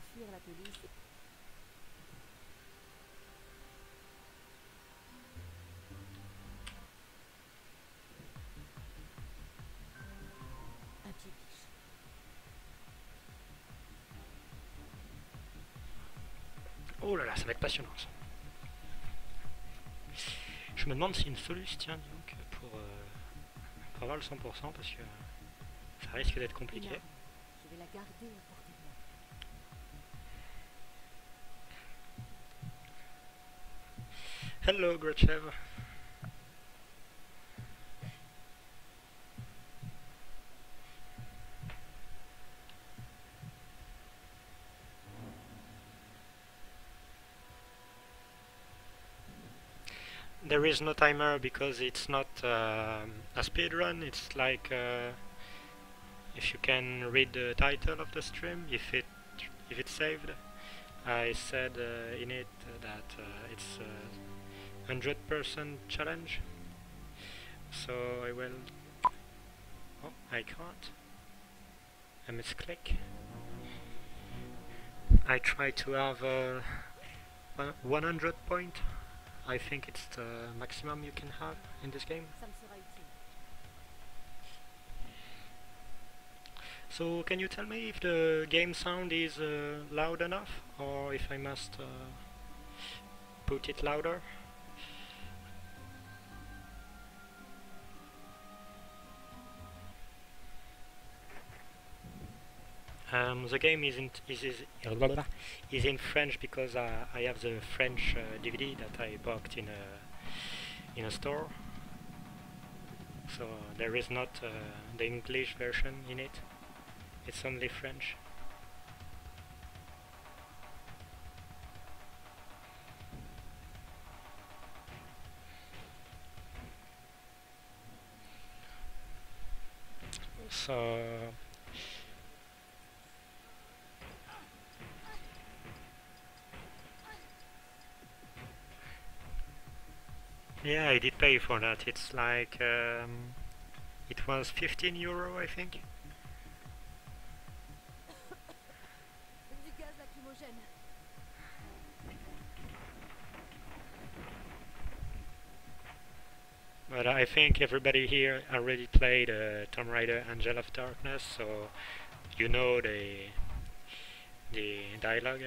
fuir la police. Un pied biche. Oh là là, ça va être passionnant ça. Je me demande si une solution tient donc pour avoir le 100% parce que ça risque d'être Une compliqué. arme. Je vais la garder à portée de main. Hello, Gretchev. There is no timer because it's not a speed run. It's like if you can read the title of the stream, if it's saved. I said in it that it's a 100% challenge. So I will. Oh, I can't. I misclick. I try to have 100 point. I think it's the maximum you can have in this game. Ça me sera utile. So can you tell me if the game sound is loud enough or if I must put it louder? The game is in French because I have the French DVD that I bought in a store. So there is not the English version in it. It's only French. So yeah, I did pay for that. It's like it was 15 euro, I think. Du gaz lacrymogène. But I think everybody here already played Tomb Raider: Angel of Darkness, so you know the dialogue.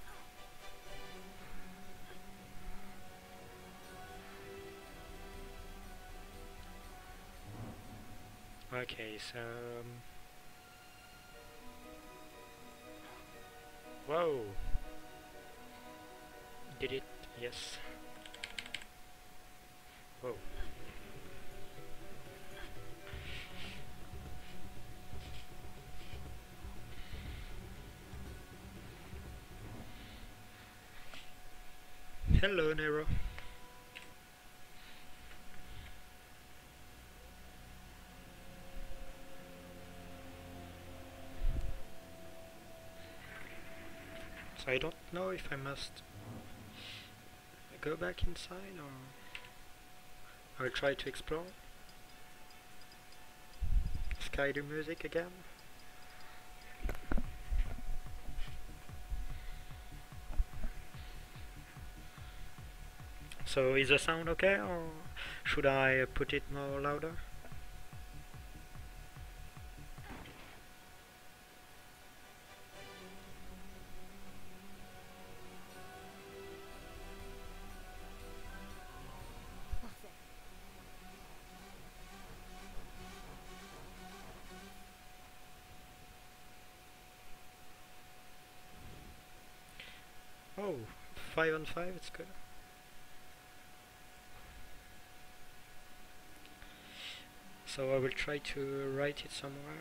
Okay, so whoa, did it? Yes. Whoa. Hello, Nero. So I don't know if I must go back inside or I'll try to explore. Skyrim music again. So is the sound okay or should I put it more louder? Parfait. Oh, 5 on 5, it's good. So I will try to write it somewhere.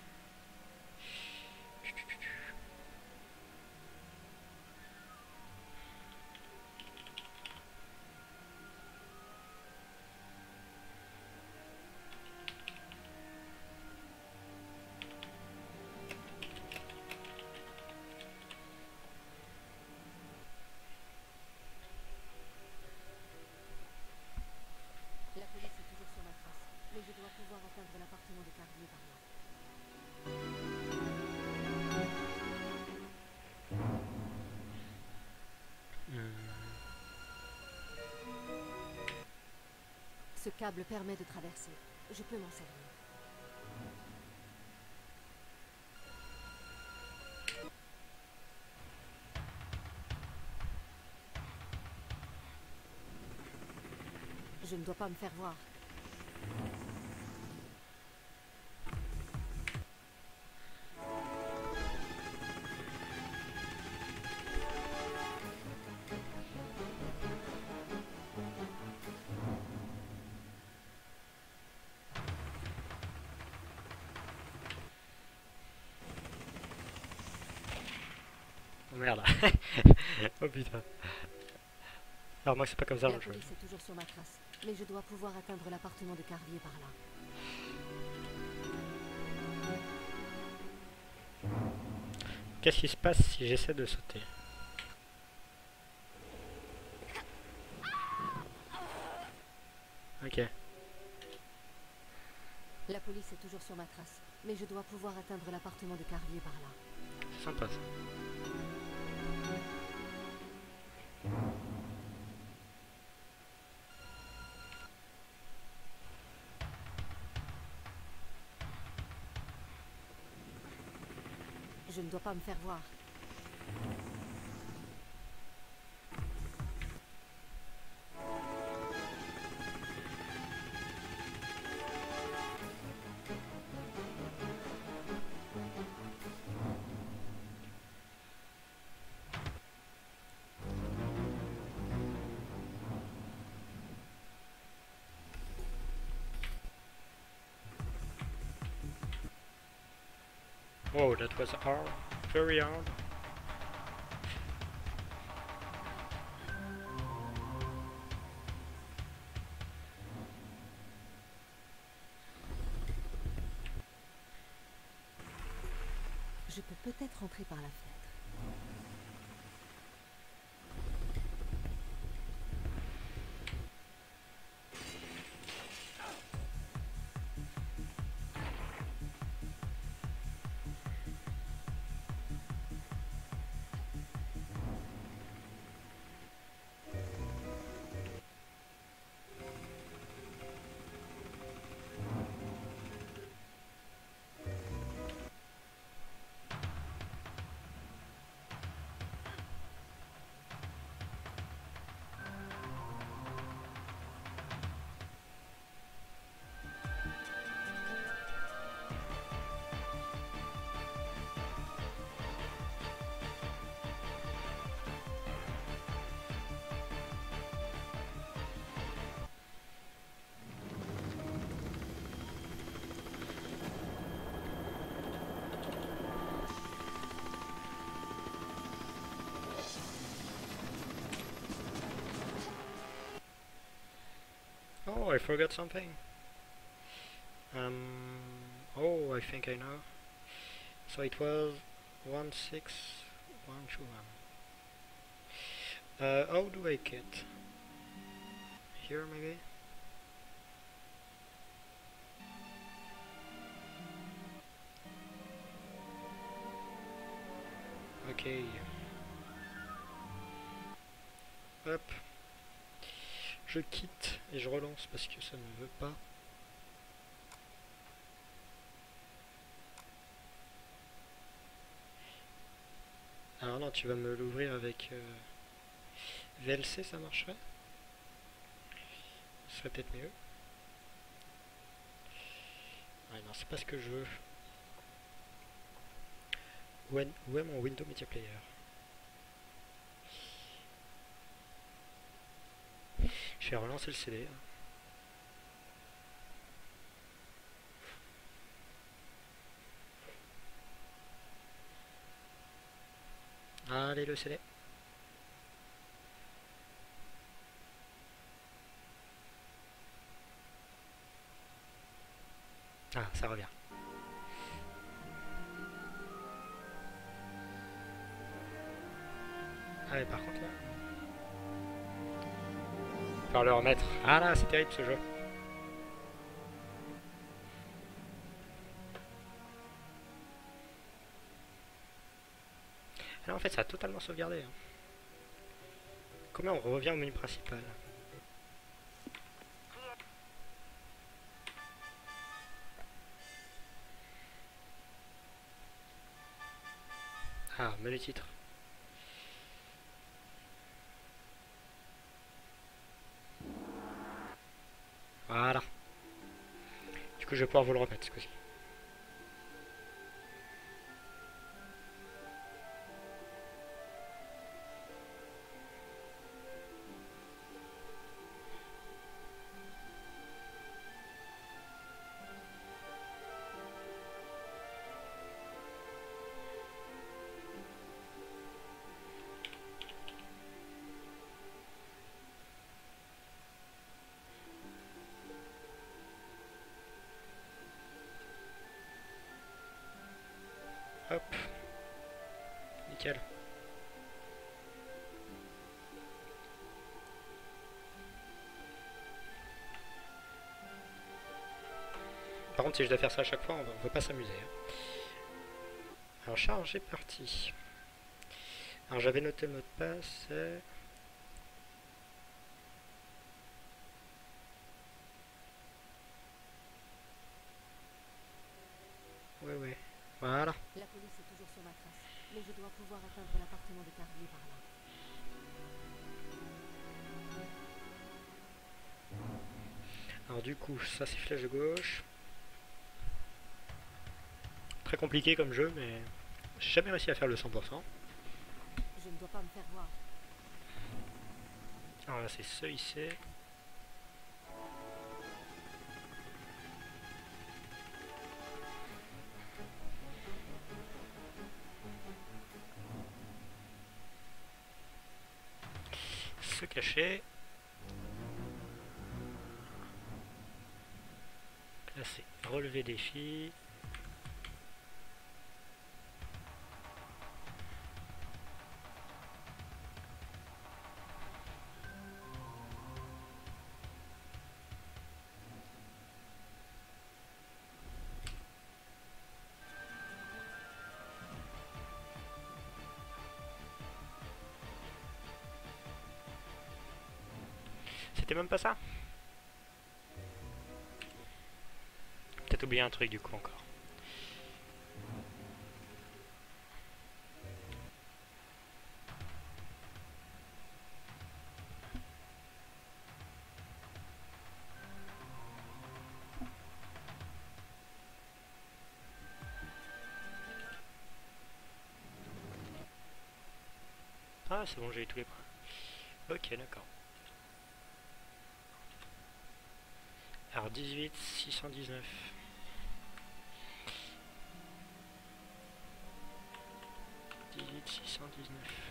La police est toujours sur ma trace, mais je dois pouvoir atteindre l'appartement de Carrier par là. Ce câble permet de traverser. Je peux m'en servir. Je ne dois pas me faire voir. Oh merde. Oh putain. Alors moi c'est pas comme ça La le jeu. police est toujours sur ma trace, mais je dois pouvoir atteindre l'appartement de Carvier par là. Qu'est-ce qui se passe si j'essaie de sauter? Ok. La police est toujours sur ma trace, mais je dois pouvoir atteindre l'appartement de Carvier par là. C'est sympa ça. Je ne dois pas me faire voir. Whoa, that was hard. Very hard. Je peux peut-être entrer par la fenêtre. Oh, I forgot something. Oh, I think I know. So it was 16121. How do I get? Here maybe? Ok. Hop. Je quitte et je relance parce que ça ne veut pas. Alors non, tu vas me l'ouvrir avec VLC, ça marcherait? Ce serait peut-être mieux. Ouais, non, c'est pas ce que je veux. Où est mon Windows Media Player? Je vais relancer le CD. Allez, le CD. Ah, ça revient. Ah, mais par contre là. Il va le remettre. Ah là, c'est terrible ce jeu. Là en fait ça a totalement sauvegardé. Hein. Comment on revient au menu principal? Ah, mets les titres. Voilà. Du coup, je vais pouvoir vous le remettre ce coup-ci. Hop. Nickel. Par contre, si je dois faire ça à chaque fois, on va pas s'amuser. Hein. Alors, charge est parti. Alors, j'avais noté le mot de passe. Ouais. Voilà. La police est toujours sur ma trace, mais je dois pouvoir atteindre l'appartement de Carvier par là. Alors du coup, ça c'est flèche de gauche. Très compliqué comme jeu, mais j'ai jamais réussi à faire le 100%. Je ne dois pas me faire voir. Alors là c'est ce ici. Se cacher. Là c'est relever défi. C'était même pas ça. Peut-être oublié un truc du coup encore. Ah c'est bon, j'ai eu tous les points. Ok, d'accord. Alors 18, 619. 619.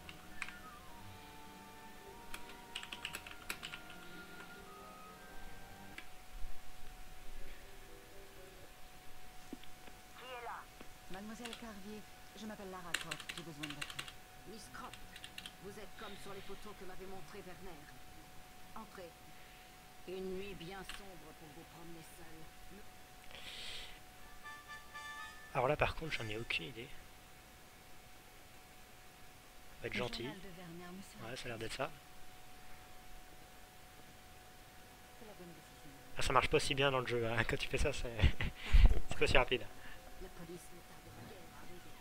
Mademoiselle Carvier, je m'appelle Lara Croft, j'ai besoin de votre aide. Miss Croft, vous êtes comme sur les photos que m'avait montré Werner. Entrez. Une nuit bien sombre pour vous promener seule. Alors là par contre j'en ai aucune idée. Va être gentil. Ouais, ça a l'air d'être ça. C'est la bonne décision. Ah, ça marche pas aussi bien dans le jeu, hein. Quand tu fais ça, c'est pas aussi rapide. La police ne tarde guère à arriver.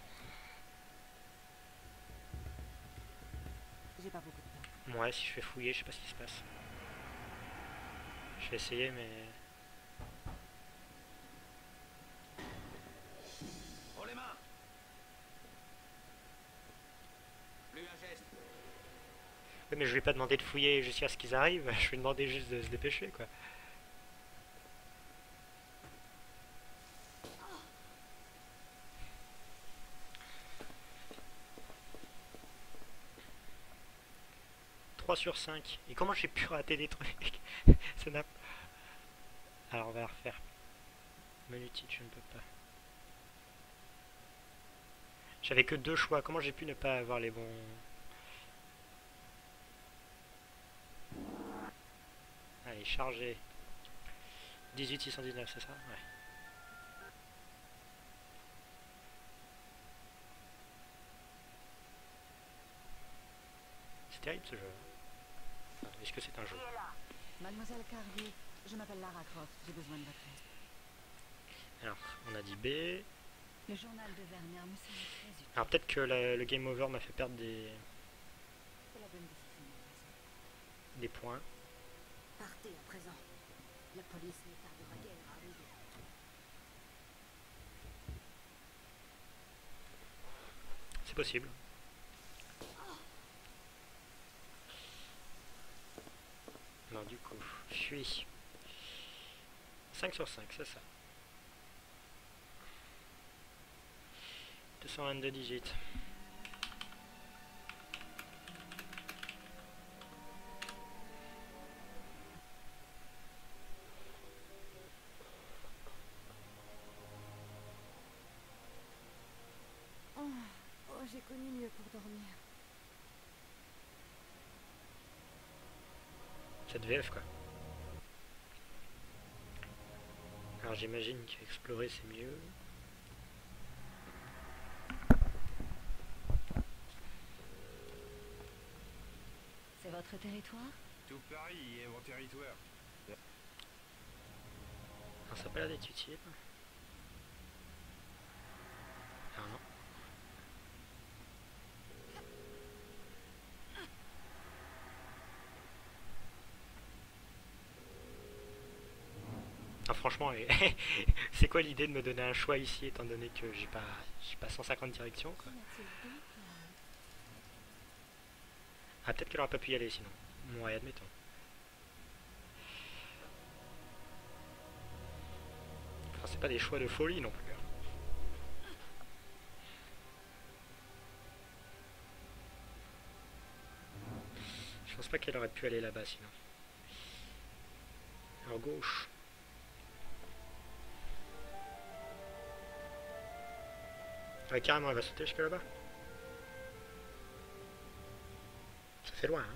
J'ai pas beaucoup de temps. Ouais, si je fais fouiller, je sais pas ce qui se passe. Je vais essayer, mais... Pour les mains. Plus un geste. Oui, mais je vais pas demander de fouiller jusqu'à ce qu'ils arrivent, je vais demander juste de se dépêcher, quoi. Sur 5. Et comment j'ai pu rater des trucs? Ça n'a... Alors on va refaire. Menu titre, je ne peux pas. J'avais que 2 choix. Comment j'ai pu ne pas avoir les bons... Allez, charger. 18 619, c'est ça? Ouais. C'est terrible ce jeu. Est-ce que c'est un jeu? Mademoiselle Carvier, je m'appelle Lara Croft, j'ai besoin de votre aide. Alors, on a dit B. Le journal de Werner me semble très utile. Alors peut-être que le game over m'a fait perdre des C'est la bonne décision, mademoiselle. points. Partez à présent. La police ne tardera guère à arriver. C'est possible. Alors du coup, fuis. 5 sur 5, c'est ça. 222 digits. Oh, j'ai connu mieux pour dormir. Cette VF quoi. Alors j'imagine qu'explorer c'est mieux. C'est votre territoire? Tout Paris est mon territoire. Alors ça n'a pas l'air d'être utile. Alors non. Ah, franchement, c'est quoi l'idée de me donner un choix ici étant donné que j'ai pas 150 directions quoi. Ah peut-être qu'elle aurait pas pu y aller sinon. Ouais, admettons. Enfin c'est pas des choix de folie non plus. Je pense pas qu'elle aurait pu aller là-bas sinon. Alors gauche. Ouais, carrément elle va sauter jusque là-bas. Ça fait loin hein.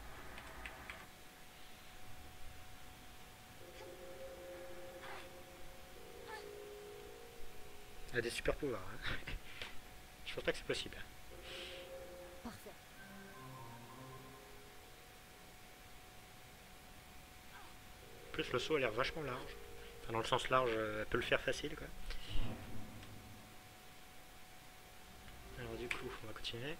Elle a des super pouvoirs hein. Je pense pas que c'est possible. Parfait. En plus le saut a l'air vachement large. Enfin dans le sens large, elle peut le faire facile quoi. Alors du coup, on va continuer.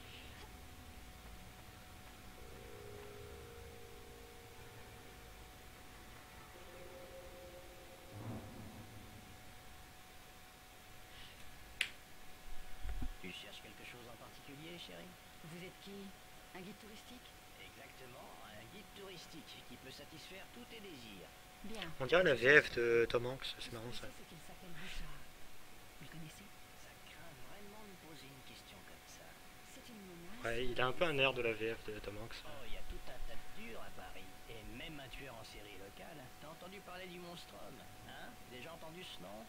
Tu cherches quelque chose en particulier, chérie? Vous êtes qui? Un guide touristique? Exactement, un guide touristique qui peut satisfaire tous tes désirs. Bien. On dirait la VF de Tom Hanks, c'est marrant ça. C'est qu'il s'appelle Bouchard. Vous le connaissez? Ça craint vraiment de poser une question comme ça. C'est une menace. Ouais, il a un peu un air de la VF de Tom Hanks. Oh, il y a tout un tas de durs à Paris, et même un tueur en série local. T'as entendu parler du Monstrum? Hein? Déjà entendu ce nom?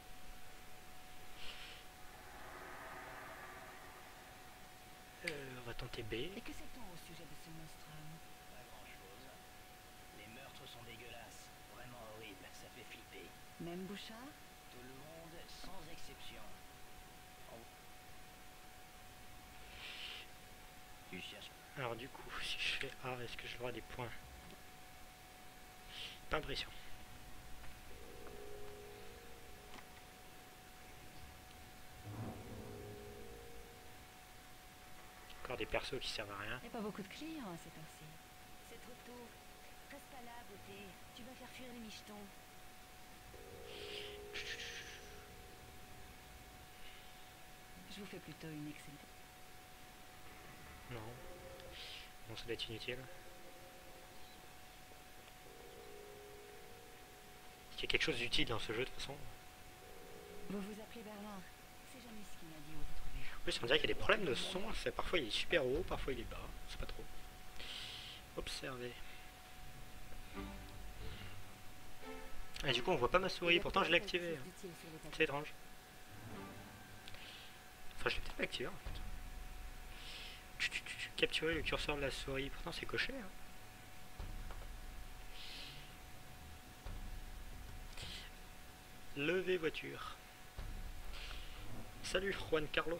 On va tenter B. Et que sait-on au sujet de ce monstrum? Pas grand-chose. Les meurtres sont dégueulasses, vraiment horribles, ça fait flipper. Même Bouchard? Tout le monde, sans exception. Tu cherches... Alors du coup, si je fais A, est-ce que je dois des points? Pas l'impression. Encore des persos qui servent à rien. Il n'y a pas beaucoup de clients à cette heure-ci. C'est trop tôt. Reste pas là, beauté. Tu vas faire fuir les michetons. Je vous fais plutôt une excellente... Non. Bon, ça doit être inutile. Il y a quelque chose d'utile dans ce jeu de toute façon. Vous vous appelez Bernard? C'est jamais ce qu'il m'a dit où vous trouvez. En plus, on dirait qu'il y a des problèmes de son. Parfois il est super haut, parfois il est bas. C'est pas trop. Observer. Et du coup, on voit pas ma souris. Pourtant, je l'ai activée. C'est étrange. Enfin, je l'ai peut-être pas activé en fait. Capturer le curseur de la souris. Pourtant, c'est coché. Hein. Lever voiture. Salut Juan Carlos.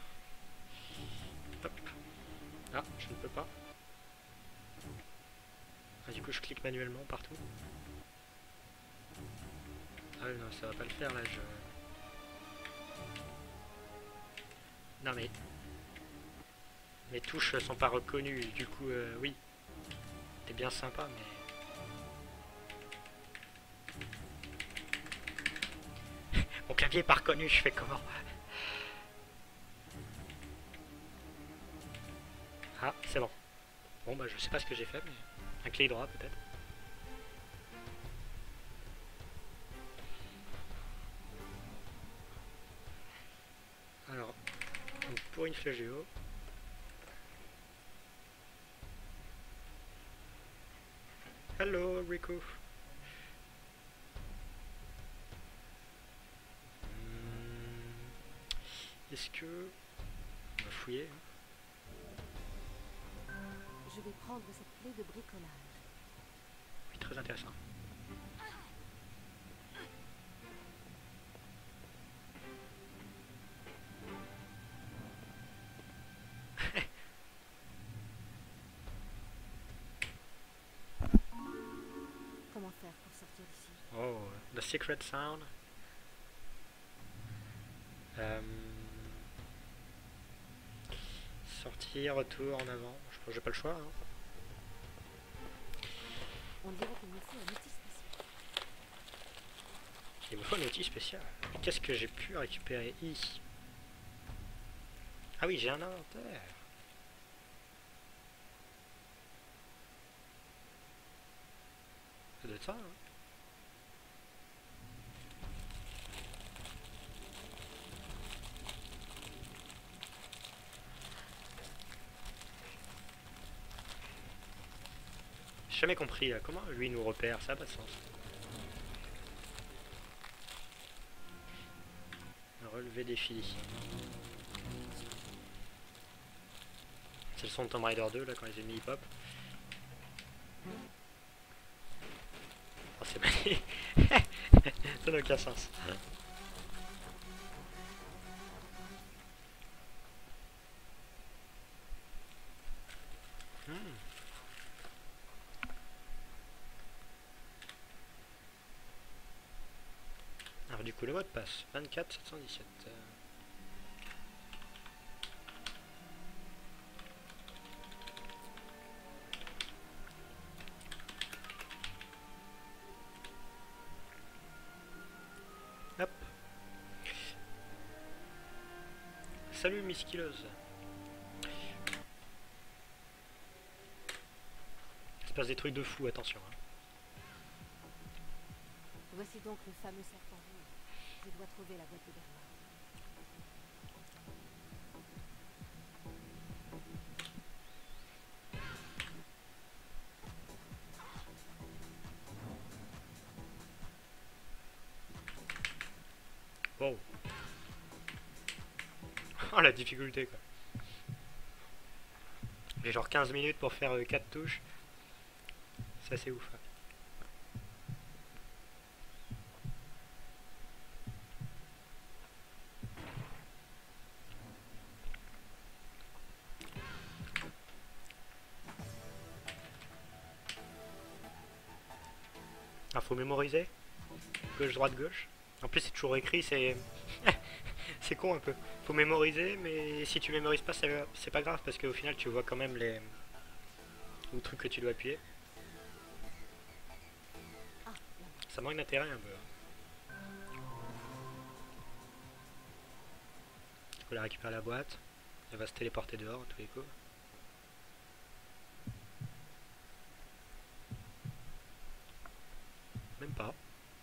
Hop. Ah, je ne peux pas. Ah, du coup, je clique manuellement partout. Ah non, ça va pas le faire là. Non mais... Mes touches sont pas reconnues, du coup, oui. C'est bien sympa, mais... Mon clavier est pas reconnu, je fais comment? Ah, c'est bon. Bon, bah je sais pas ce que j'ai fait, mais... Un clic droit, peut-être. Alors, donc pour une flèche géo... Hello, Rico. Est-ce que... On va fouiller. Je vais prendre cette clé de bricolage. Oui, très intéressant. Comment faire pour sortir d'ici? Oh, the secret sound. Sortir, retour, en avant. Je pense que j'ai pas le choix. Hein. On dirait qu'il me faut un outil spécial. Il me faut un outil spécial. Qu'est-ce que j'ai pu récupérer ici? Ah oui, j'ai un inventaire. Ça doit être ça, hein. J'ai jamais compris comment lui nous repère, ça n'a pas de sens. Relever défi. C'est le son de Tomb Raider 2 là quand les ennemis pop. Oh c'est magnifique. Ça n'a aucun sens. Alors du coup le mot de passe 24 717. Hop. Salut Miss Killeuse. Il se passe des trucs de fou, attention. Hein. Voici donc le fameux serpent rouge. Je dois trouver la boîte de Bernard. Wow. Oh la difficulté quoi. J'ai genre 15 minutes pour faire 4 touches. C'est assez ouf. Hein. Ah, faut mémoriser. Gauche, droite, gauche. En plus, c'est toujours écrit, c'est... c'est con un peu. Faut mémoriser, mais si tu mémorises pas, c'est pas grave, parce qu'au final, tu vois quand même les trucs que tu dois appuyer. Ça manque d'intérêt un peu. Tu peux la récupérer la boîte. Elle va se téléporter dehors, à tous les coups. Même pas.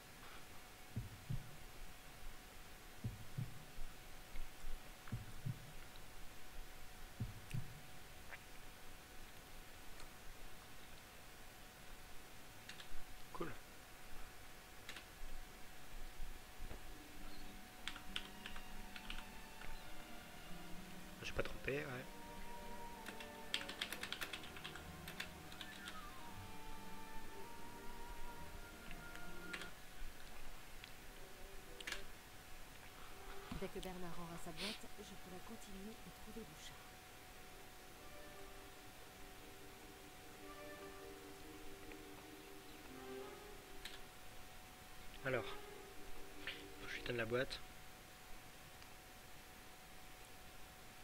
Cool. J'ai pas trompé, ouais. Dès que Bernard aura sa boîte, je pourrai continuer et trouver Bouchard. Alors, faut que je lui donne la boîte.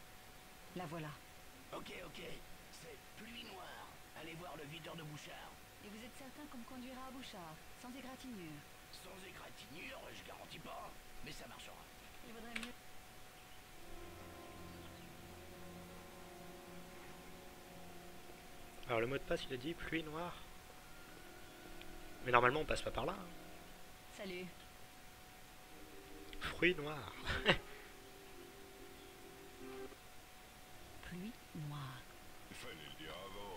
La voilà. Ok, c'est pluie noire. Allez voir le videur de Bouchard. Et vous êtes certain qu'on me conduira à Bouchard, sans égratignure? Sans égratignure, je garantis pas, mais ça marchera. Il vaudrait mieux... Alors le mot de passe il a dit pluie noire. Mais normalement on passe pas par là. Hein. Salut. Fruits noirs. Pluie noire. Il fallait le dire avant.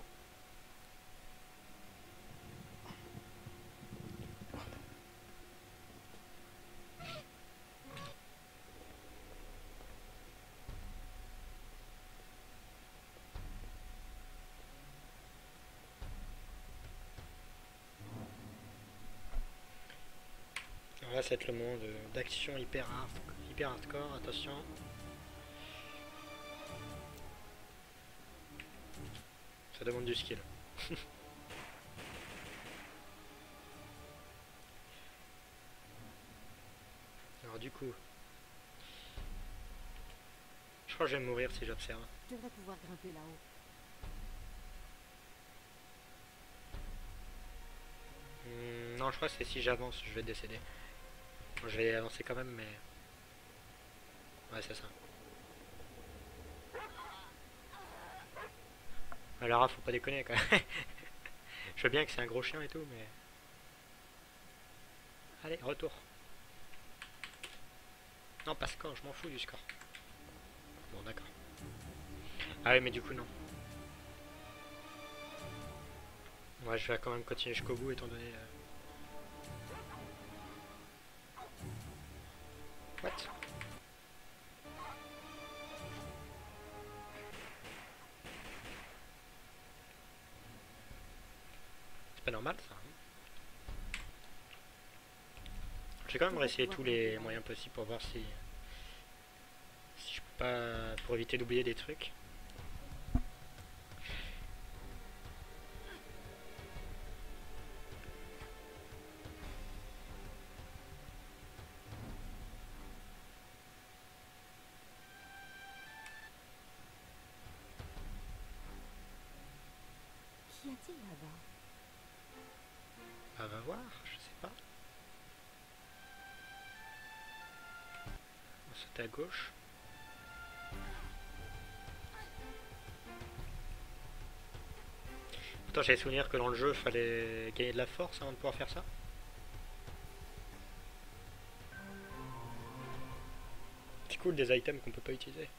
Alors là, ça va être le moment d'action hyper hardcore, attention. Ça demande du skill. Alors du coup, je crois que je vais mourir si j'observe. Je devrais pouvoir grimper là-haut. Non, je crois que c'est si j'avance, je vais décéder. Bon, je vais avancer quand même, mais... Ouais, c'est ça. Alors, faut pas déconner, quand même. Je veux bien que c'est un gros chien et tout, mais... Allez, retour. Non, pas score, je m'en fous du score. Bon, d'accord. Ah oui, mais du coup, non. Ouais, je vais quand même continuer jusqu'au bout, étant donné... What? C'est pas normal, ça. Hein. Je vais quand même réessayer tous les moyens possibles pour voir si je peux pas... pour éviter d'oublier des trucs. Qu'y a-t-il là-bas? Ah, va voir, je sais pas. C'était à gauche. Pourtant j'avais souvenir que dans le jeu fallait gagner de la force avant de pouvoir faire ça. C'est cool des items qu'on peut pas utiliser.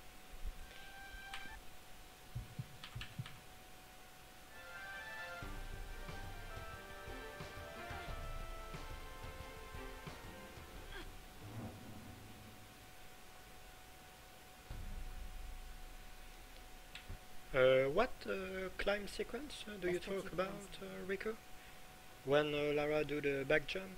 What climb sequence do you talk about, Rico? When Lara do the back jump?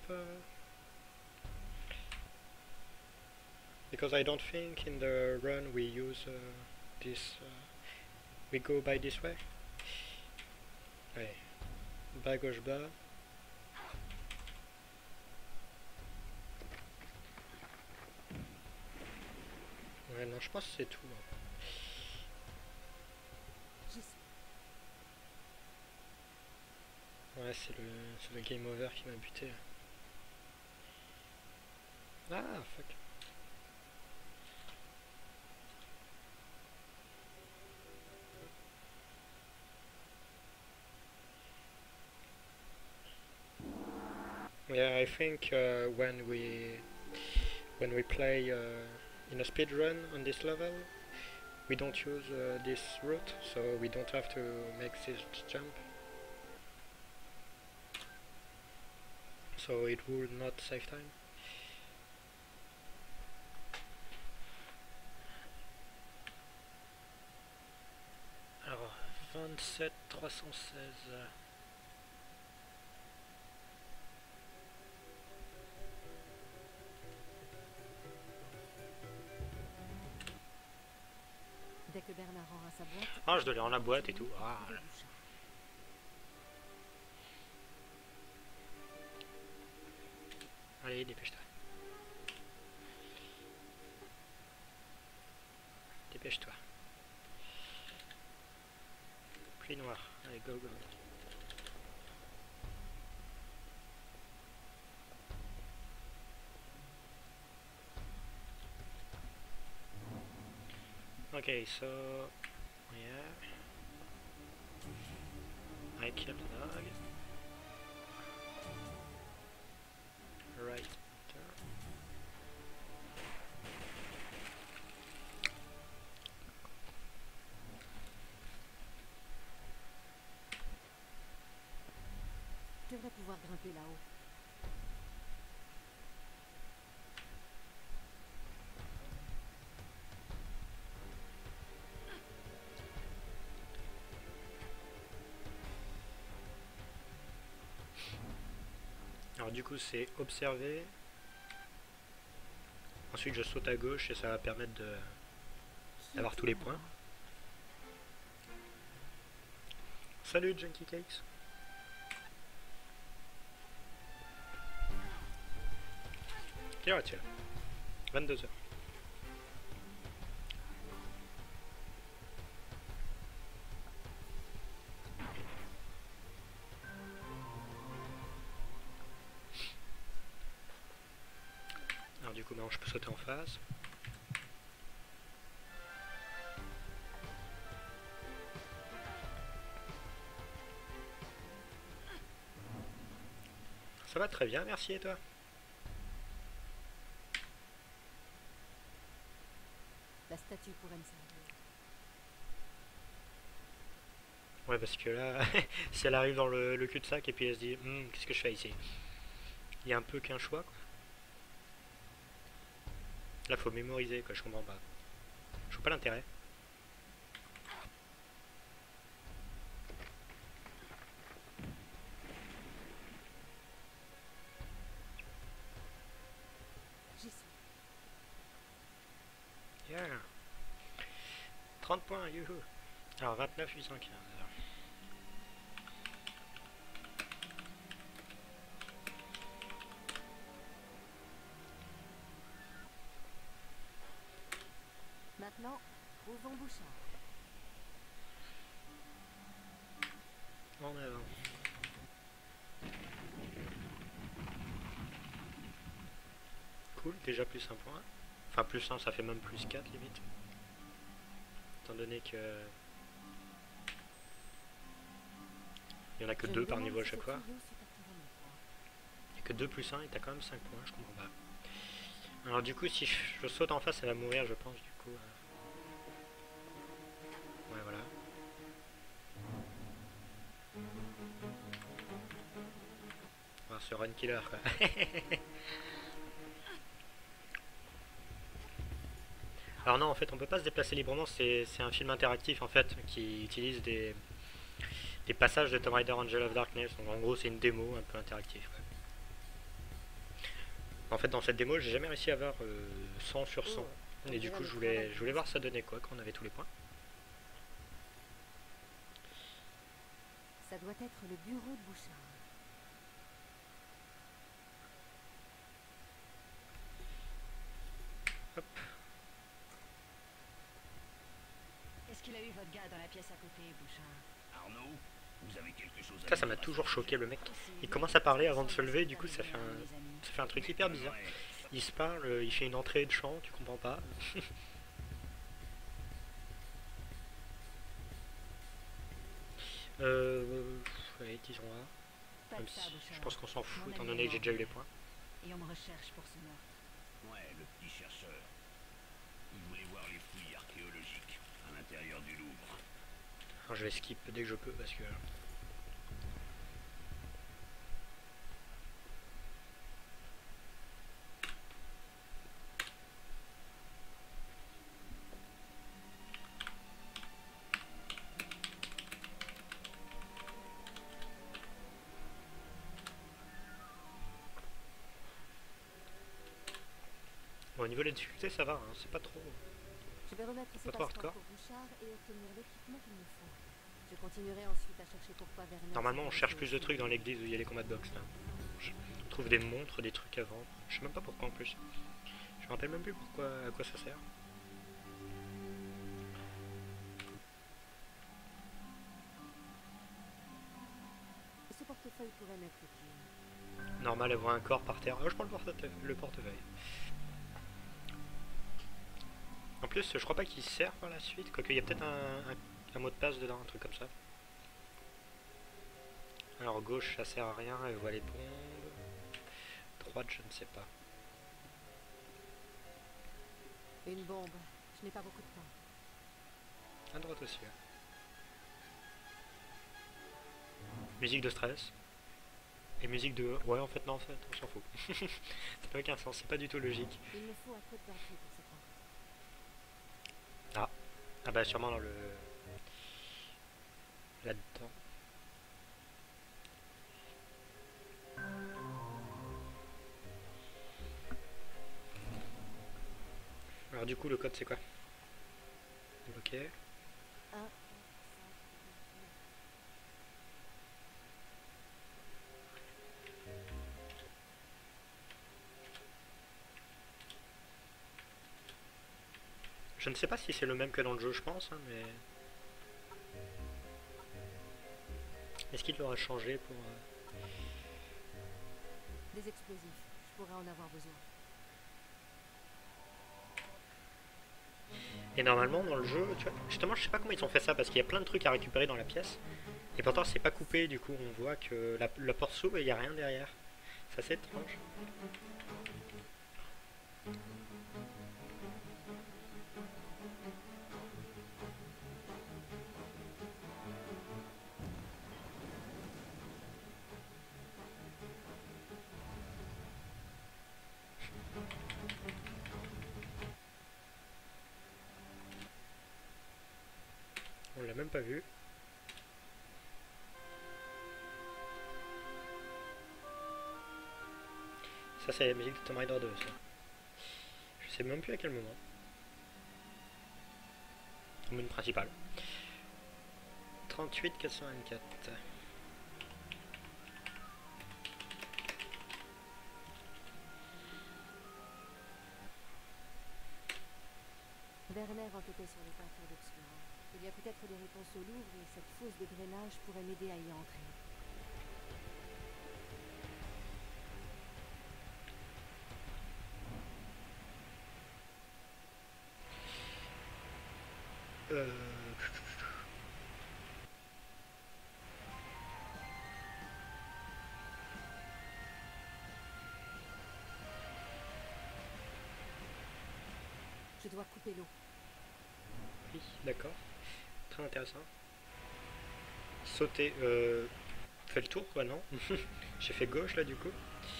Because I don't think in the run we use this. We go by this way. Allez, bas gauche bas. Ouais, non, je pense que c'est tout. Hein. Ouais, c'est le game over qui m'a buté. Ah, fuck. Yeah, I think when we play in a speed run on this level, we don't use this route, so we don't have to make this jump. So it would not save time. Alors, 27 316. Dès que Bernard aura sa boîte... Ah, je dois aller en la boîte et tout. Ah, là. Allez, dépêche-toi. Dépêche-toi. gris noir. Allez, go go. Okay, so yeah, I killed the dog. Right there. Je devrais pouvoir grimper là-haut. Alors du coup c'est observer. Ensuite je saute à gauche et ça va permettre d'avoir tous les points. Salut Junkie Cakes. Quelle heure est-il? 22h. Alors du coup non, je peux sauter en face. Ça va très bien, merci, et toi? La statue pourrait me servir. Ouais, parce que là, si elle arrive dans le cul-de-sac et puis elle se dit qu'est-ce que je fais ici? Il y a un peu qu'un choix, quoi. Là, faut mémoriser, quoi, je comprends pas. Je vois pas l'intérêt. J'y suis. Yeah. 30 points, youhou. Alors 29 815. Maintenant, trouvons Bouchard. En avant. Cool, déjà plus un point. Enfin plus 1, ça fait même plus 4 limite. Étant donné que... il y en a que 2 par niveau à chaque fois. Il n'y a que 2 plus 1 et t'as quand même 5 points, je comprends pas. Alors du coup si je saute en face elle va mourir je pense du coup. Ouais voilà. On va se run killer quoi. Alors non en fait on peut pas se déplacer librement, c'est un film interactif en fait qui utilise des passages de Tomb Raider Angel of Darkness. Donc en gros c'est une démo un peu interactive. Ouais. En fait dans cette démo j'ai jamais réussi à avoir 100 sur 100. Et du coup je voulais voir ça donnait quoi quand on avait tous les points. Ça doit être le bureau de Bouchard. Hop. Est-ce qu'il a eu votre gars dans la pièce à côté, Bouchard? Arnaud, vous avez quelque chose à Ça m'a dire à toujours ce choqué sujet? le mec. Il commence à parler avant de se lever, du coup ça fait un truc hyper bizarre. Il se parle, il fait une entrée de chant, tu comprends pas. Ouais, disons là. Même si je pense qu'on s'en fout étant donné que j'ai déjà eu les points. Et on me recherche pour ce meurtre. Ouais, le petit chercheur. Il voulait voir les fouilles archéologiques à l'intérieur du Louvre. Alors je vais skip dès que je peux parce que... Bon, au niveau de la difficulté ça va, hein, c'est pas trop... Je vais remettre ce Pas trop passeport hardcore. pour Bouchard et obtenir l'équipement qu'il me faut. Je continuerai ensuite à chercher pourquoi Werner... Normalement on cherche plus de trucs dans l'église où il y a les combats de boxe là. On trouve des montres, des trucs à vendre. Je sais même pas pourquoi en plus. Je me rappelle même plus pourquoi, à quoi ça sert. portefeuille pourrait m'être utile. Normal, elle voit un corps par terre. Oh, je prends le portefeuille. En plus, je crois pas qu'il sert par la suite. Quoique, il y a peut-être un mot de passe dedans, un truc comme ça. Alors, gauche, ça sert à rien. Elle voit les bombes. Droite, je ne sais pas. Une bombe. Je n'ai pas beaucoup de temps. À droite aussi. Ouais. Musique de stress. Et musique de... Ouais, en fait, non, en fait, on s'en fout. Ça n'a aucun sens, c'est pas du tout logique. Il me faut un code d'entrée pour cette porte. Ah. Ah bah, sûrement dans le... Là-dedans. Alors du coup, le code, c'est quoi? Ok. 1. Je ne sais pas si c'est le même que dans le jeu, je pense, hein, mais... Est-ce qu'il l'aura changé pour... Des explosifs. Je pourrais en avoir besoin. Et normalement, dans le jeu, tu vois, justement, je sais pas comment ils ont fait ça, parce qu'il y a plein de trucs à récupérer dans la pièce, et pourtant c'est pas coupé, du coup on voit que la porte s'ouvre et il n'y a rien derrière. C'est assez étrange. On l'a même pas vu. Ça c'est la musique de Tomb Raider 2, ça. Je sais même plus à quel moment. Menu principal. 38 424. Werner enquêtait sur les peintures d'Obscura. Il y a peut-être des réponses au Louvre et cette fosse de drainage pourrait m'aider à y entrer. Euh... Je dois couper l'eau. Oui, d'accord. Très intéressant. Sauter. Fait le tour quoi, non? J'ai fait gauche là du coup.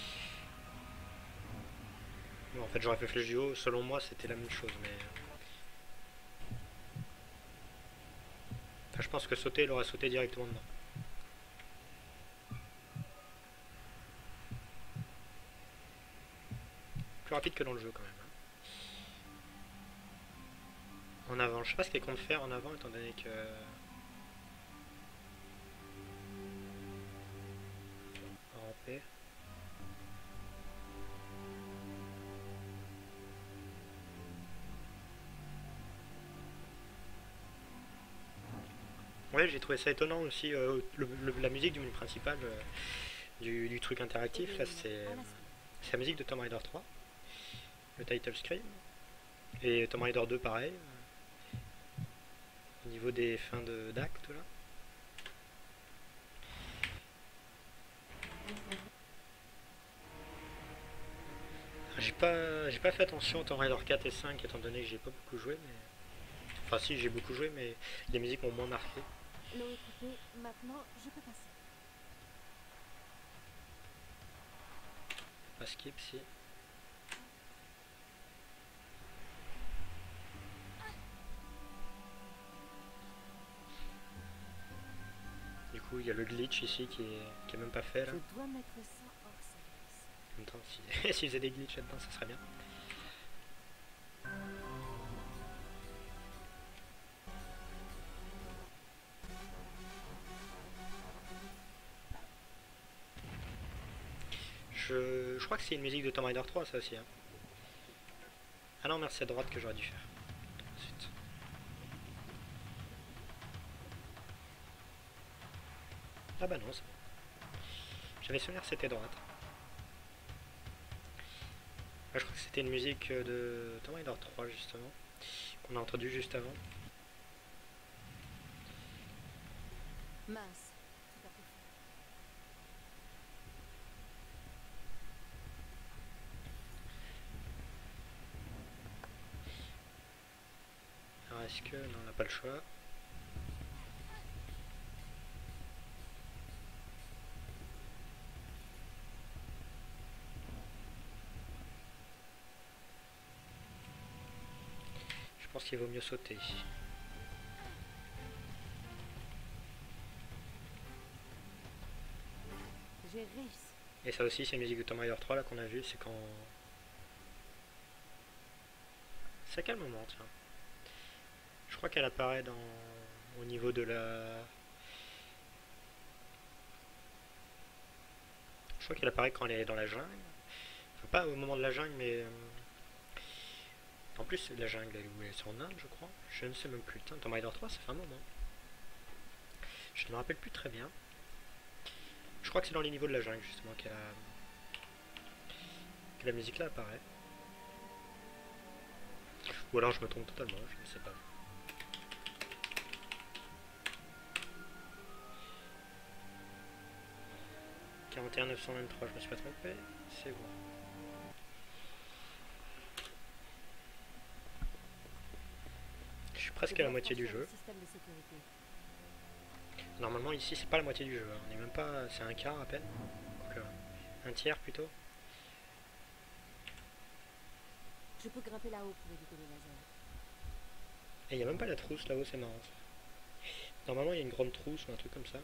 Bon, en fait j'aurais fait flèche du haut, selon moi c'était la même chose mais... Enfin, je pense que sauter, il aurait sauté directement dedans. Plus rapide que dans le jeu quand même. Hein. En avant, je sais pas ce qu'il compte faire en avant étant donné que... Ramper. Ouais, j'ai trouvé ça étonnant aussi, la musique du menu principal, du truc interactif, là c'est la musique de Tomb Raider 3, le title screen, et Tomb Raider 2 pareil, au niveau des fins d'acte là. J'ai pas fait attention à Tomb Raider 4 et 5 étant donné que j'ai pas beaucoup joué, mais... Enfin si, j'ai beaucoup joué, mais les musiques m'ont moins marqué. L'eau est coupée, maintenant je peux passer. Pas skip si. Du coup, il y a le glitch ici qui est même pas fait là. Je dois mettre ça hors service. En même temps, si, s'ils faisaient des glitches là-dedans, ça serait bien. Je crois que c'est une musique de Tomb Raider 3 ça aussi. Hein. Ah non, merde, c'est à droite que j'aurais dû faire. Ensuite. Ah bah non, c'est bon. J'avais souvenir que c'était droite. Ah, je crois que c'était une musique de Tomb Raider 3 justement, qu'on a entendu juste avant. Mince, tout à fait. Alors est-ce que... non, on n'a pas le choix. Je pense qu'il vaut mieux sauter. J'ai réussi. Et ça aussi c'est une musique de Tomb Raider 3 là qu'on a vu, c'est quand... C'est à quel moment tiens? Je crois qu'elle apparaît dans... au niveau de la... Je crois qu'elle apparaît quand elle est dans la jungle. Enfin, pas au moment de la jungle mais... En plus la jungle elle est en Inde je crois. Je ne sais même plus. Putain, Tomb Raider 3 ça fait un moment. Je ne me rappelle plus très bien. Je crois que c'est dans les niveaux de la jungle justement que la musique là apparaît. Ou alors je me trompe totalement, je ne sais pas. « 41 923, je me suis pas trompé, c'est bon. Je suis presque à la moitié du jeu. Normalement ici c'est pas la moitié du jeu, hein. On est même pas, c'est un quart à peine. Donc, un tiers plutôt. Je peux grimper là-haut pour éviter les lasers. Et il n'y a même pas la trousse là-haut, c'est marrant. Normalement il y a une grande trousse ou un truc comme ça.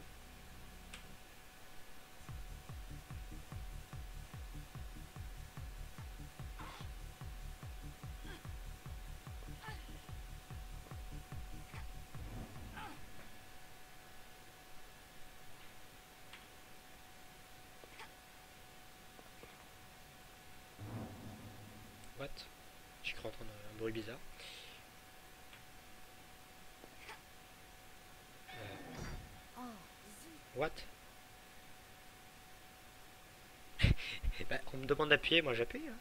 What? J'ai cru entendre un bruit bizarre. What? Bah, on me demande d'appuyer, moi j'appuie. Hein.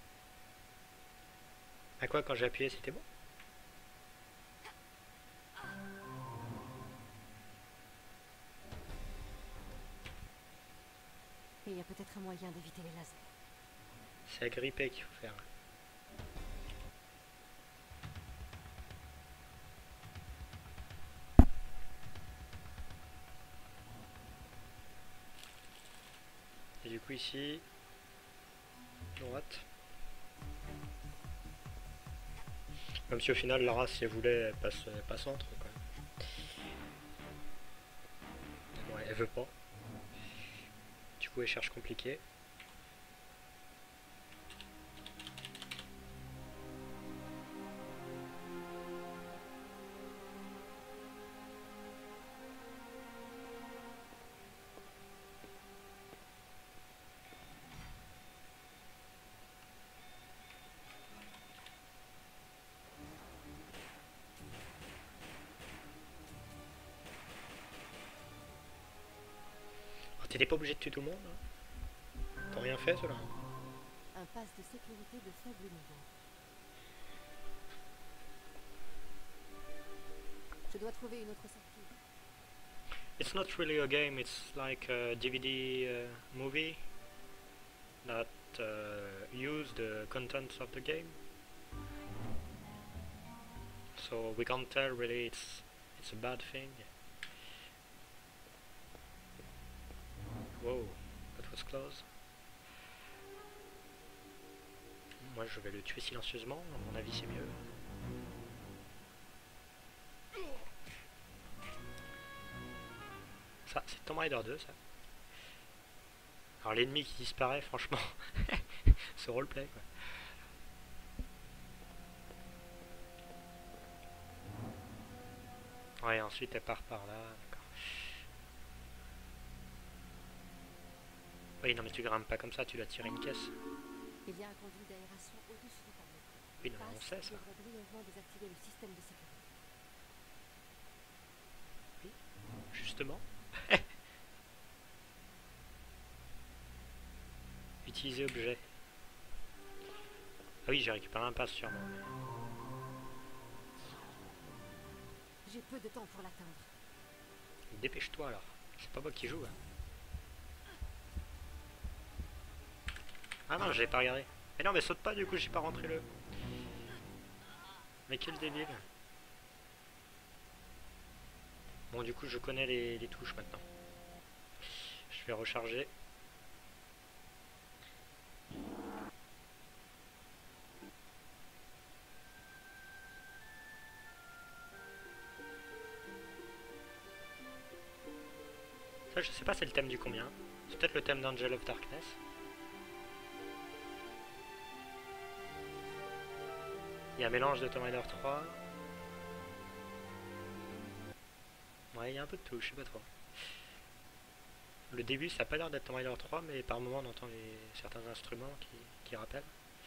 À quoi quand j'ai appuyé c'était bon? Il y a peut-être un moyen d'éviter les lasers. C'est agripper qu'il faut faire. Et du coup ici, droite. Même si au final Lara si elle voulait elle passe entre quoi. Bon, elle veut pas. Du coup elle cherche compliqué. T'étais pas obligé de tuer tout le monde hein? T'as rien fait cela? Un pass de sécurité de faible niveau. Je dois trouver une autre sortie. It's not really a game, it's like a DVD movie that use the contents of the game. So we can't tell really it's a bad thing. Wow, that was close. Moi je vais le tuer silencieusement, à mon avis c'est mieux. Ça, c'est Tomb Raider 2 ça. Alors l'ennemi qui disparaît, franchement, ce roleplay quoi. Ouais, ensuite elle part par là, d'accord. Oui, non mais tu grimpes pas comme ça, tu dois tirer une caisse. Il y a un conduit d'aération au-dessus du tableau. Oui, non, on sait ça. devrait brièvement désactiver le système de sécurité. Justement. Utiliser objet. Ah oui, j'ai récupéré un pass sûrement. J'ai peu de temps pour l'atteindre. Dépêche-toi alors. C'est pas moi qui joue. Hein. Ah non, j'ai pas regardé. Mais non, mais saute pas du coup, j'ai pas rentré le. Mais quel débile. Bon, du coup, je connais les touches maintenant. Je vais recharger. Ça, je sais pas, c'est le thème du combien. C'est peut-être le thème d'Angel of Darkness. Il y a un mélange de Tomb Raider 3. Ouais, il y a un peu de tout, je sais pas trop. Le début, ça a pas l'air d'être Tomb Raider 3, mais par moment, on entend certains instruments qui rappellent.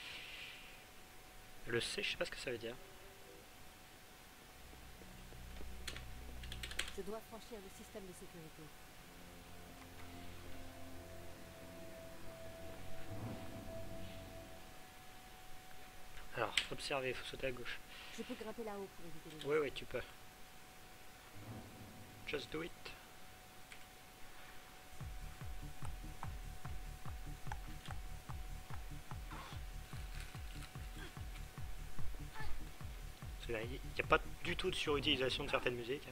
Le C, je sais pas ce que ça veut dire. Je dois franchir le système de sécurité. Alors, observer, il faut sauter à gauche. Je peux grimper là-haut pour éviter les... Oui, oui, tu peux. Just do it. Il n'y a pas du tout de surutilisation de certaines musiques.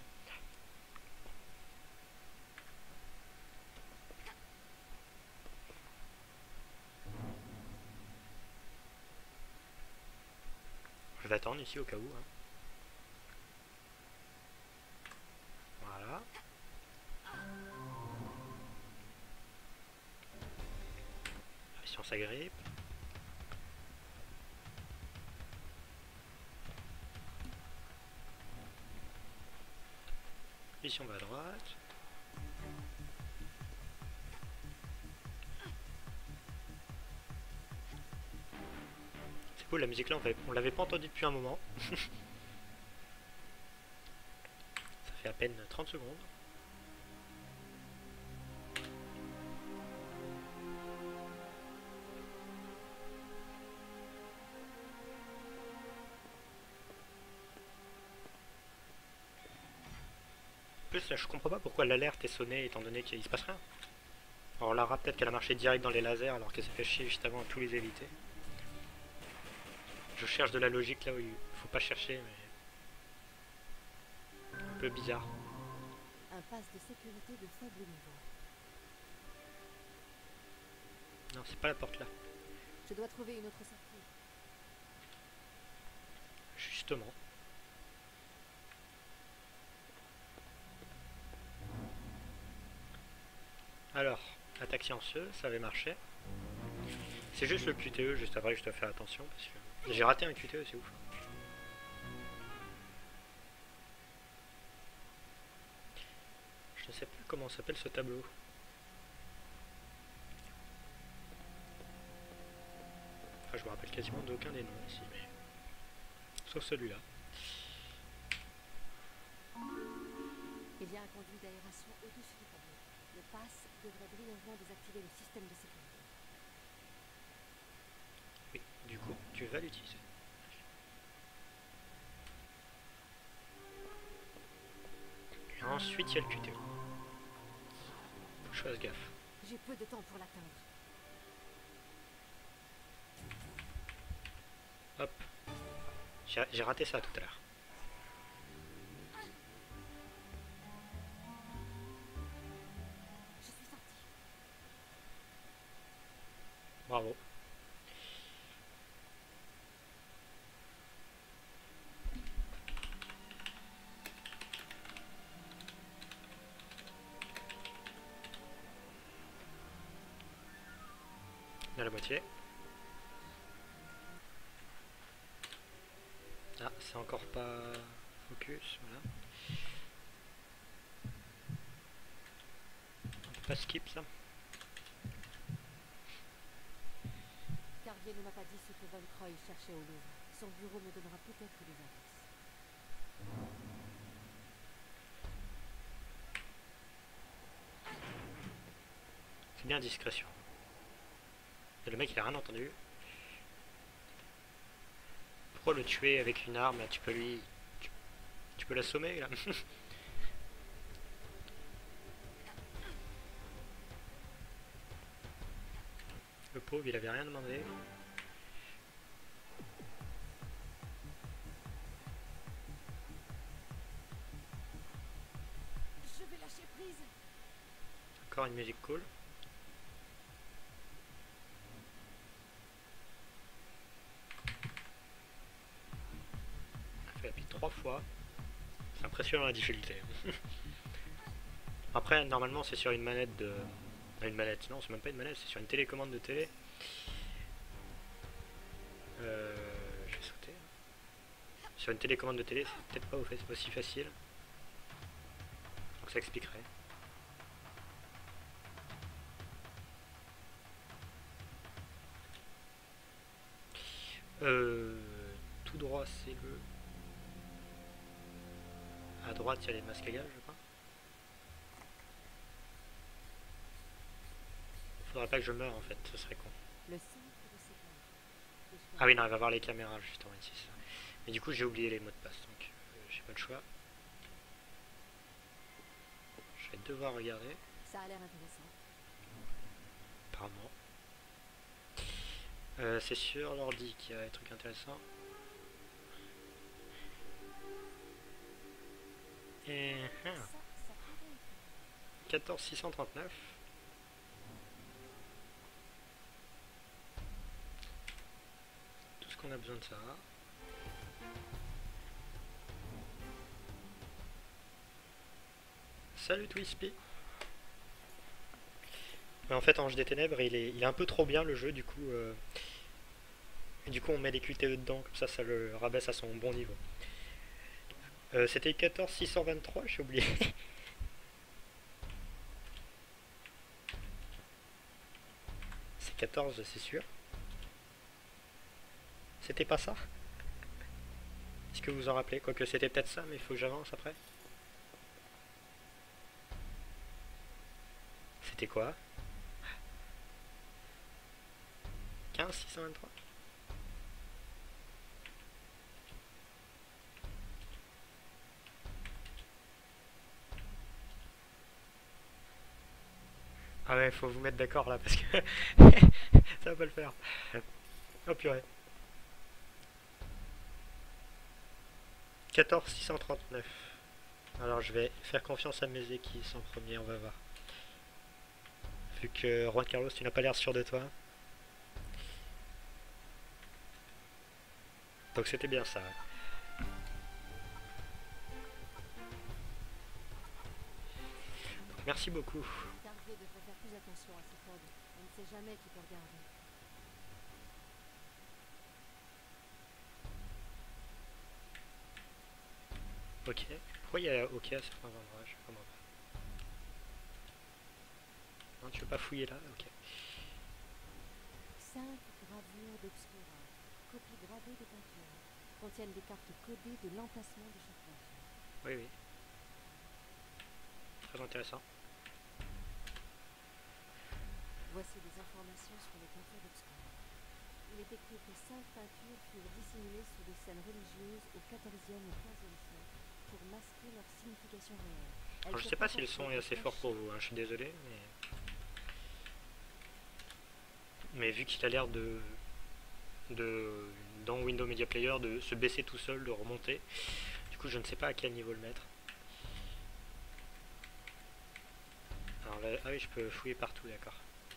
Je vais attendre ici au cas où. Hein. Voilà. Si on s'agrippe. Ici on va à droite. C'est cool, la musique là on l'avait pas entendue depuis un moment. Ça fait à peine 30 secondes. En plus là je comprends pas pourquoi l'alerte est sonnée étant donné qu'il se passe rien. Alors Lara peut-être qu'elle a marché direct dans les lasers alors qu'elle s'est fait chier juste avant à tous les éviter. Je cherche de la logique là où il faut pas chercher mais... Un peu bizarre. Un pass de sécurité de faible niveau. Non, c'est pas la porte là. Je dois trouver une autre sortie. Justement. Alors, attaque silencieuse, ça avait marché. C'est juste le QTE, juste après que je dois faire attention parce que j'ai raté un QTE, c'est ouf. Je ne sais plus comment s'appelle ce tableau. Enfin, je me rappelle quasiment d'aucun des noms ici, mais... Sauf celui-là. Il y a un conduit d'aération au-dessus du tableau. Le pass devrait brièvement désactiver le système de sécurité. Oui, du coup, tu vas l'utiliser. Et ensuite, il y a le QTE. Faut que je fasse gaffe. J'ai peu de temps pour l'atteindre. Hop. J'ai raté ça tout à l'heure. Je suis sortie. Bravo. On a la moitié. Ah, c'est encore pas focus, voilà. On peut pas skip ça. Carvier ne m'a pas dit ce que Von Croy cherchait au Louvre. Son bureau me donnera peut-être des indices. C'est bien discrétion. Et le mec il a rien entendu. Pourquoi le tuer avec une arme là? Tu peux lui... Tu peux l'assommer là. Le pauvre il avait rien demandé. Je vais lâcher prise. Encore une musique cool. On fait appuyer 3 fois. C'est impressionnant la difficulté. Après normalement c'est sur une manette de... Une manette, non c'est même pas une manette, c'est sur une télécommande de télé. Je vais sauter. Sur une télécommande de télé c'est peut-être pas aussi facile. Donc ça expliquerait. Tout droit c'est le... À droite il y a les masques à gaz je crois. Faudrait pas que je meure en fait, ce serait con. Le centre de sécurité. Ah oui non, elle va voir les caméras justement ici. Ça. Mais du coup j'ai oublié les mots de passe donc j'ai pas le choix. Je vais devoir regarder. Ça a l'air intéressant. Apparemment. C'est sur l'ordi qu'il y a des trucs intéressants. Et... Ça pourrait être... 14639. Tout ce qu'on a besoin de ça. Salut Twispy. Mais en fait Ange des Ténèbres il est un peu trop bien le jeu du coup et du coup on met les QTE dedans comme ça le rabaisse à son bon niveau. C'était 14623, j'ai oublié. C'est 14 c'est sûr. C'était pas ça? Est-ce que vous vous en rappelez? Quoique c'était peut-être ça mais il faut que j'avance après. C'était quoi? 15623. Ah ouais, faut vous mettre d'accord là parce que ça va pas le faire. Oh purée. 14639. Alors je vais faire confiance à mes équipes en premier, on va voir. Vu que Juan Carlos, tu n'as pas l'air sûr de toi. Donc c'était bien ça. Ouais. Merci beaucoup. Carvier devrait faire plus attention à ses codes. On ne sait jamais qui peut regarder. Ok. Pourquoi il y a OK à certains endroits? Je comprends pas. Non, tu veux pas fouiller là? Ok. 5 gravures d'Obscura, copies gravées de peintures, contiennent des cartes codées de l'emplacement de chaque peinture. Oui, oui. Très intéressant. Voici des informations sur les peintures d'Obscura. Il est écrit que 5 peintures furent dissimulées sous des scènes religieuses au XIVe et XVe siècle pour masquer leur signification réelle. Alors, je sais pas si le son est assez fort pour vous, hein, je suis désolé, mais vu qu'il a l'air dans Windows Media Player de se baisser tout seul, de remonter, du coup je ne sais pas à quel niveau le mettre. Alors là, ah oui, je peux fouiller partout, d'accord.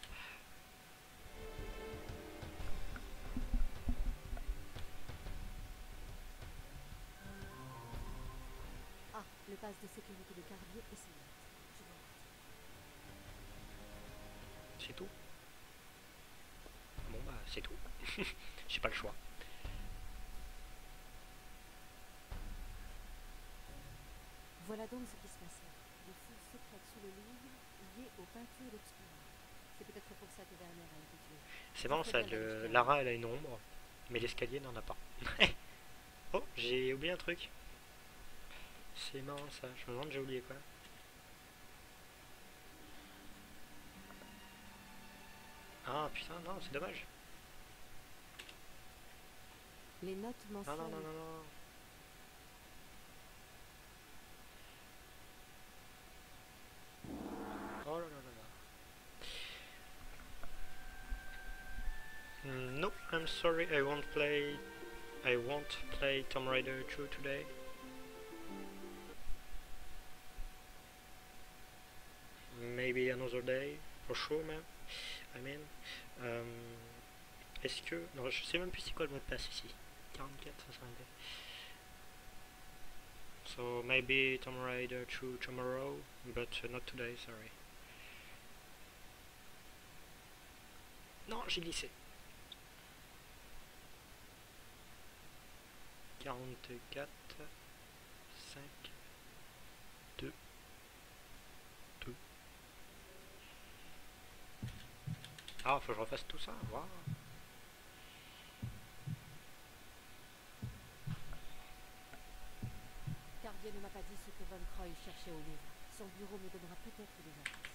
Ah, le pass de sécurité de Carvier est signé. Je dois partir. C'est tout? Bon bah c'est tout. J'ai pas le choix. Voilà donc ce qui se passait. Des fouilles secrètes sous le Louvre liées aux peintures d'Obscura. C'est peut-être pour ça que Werner a été tué. C'est marrant ça, Lara elle a une ombre, mais l'escalier n'en a pas. Oh, j'ai oublié un truc. C'est marrant ça, je me demande j'ai oublié quoi. Ah putain, non, c'est dommage. Les notes Non, non, mentionnent... non, non, non. Oh là là là là. No, I'm sorry, I won't play Tomb Raider 2 today. Maybe another day, for sure, man. I mean, est-ce que... Non, je sais même plus c'est quoi le mot de passe ici. 44, ça serait un. So maybe Tomb Raider 2 tomorrow, but not today, sorry. Non, j'ai glissé. 44, 5, 2, 2. Ah, faut que je refasse tout ça, waouh. Carvier ne m'a pas dit ce que Von Croy cherchait au Louvre. Son bureau me donnera peut-être des indices.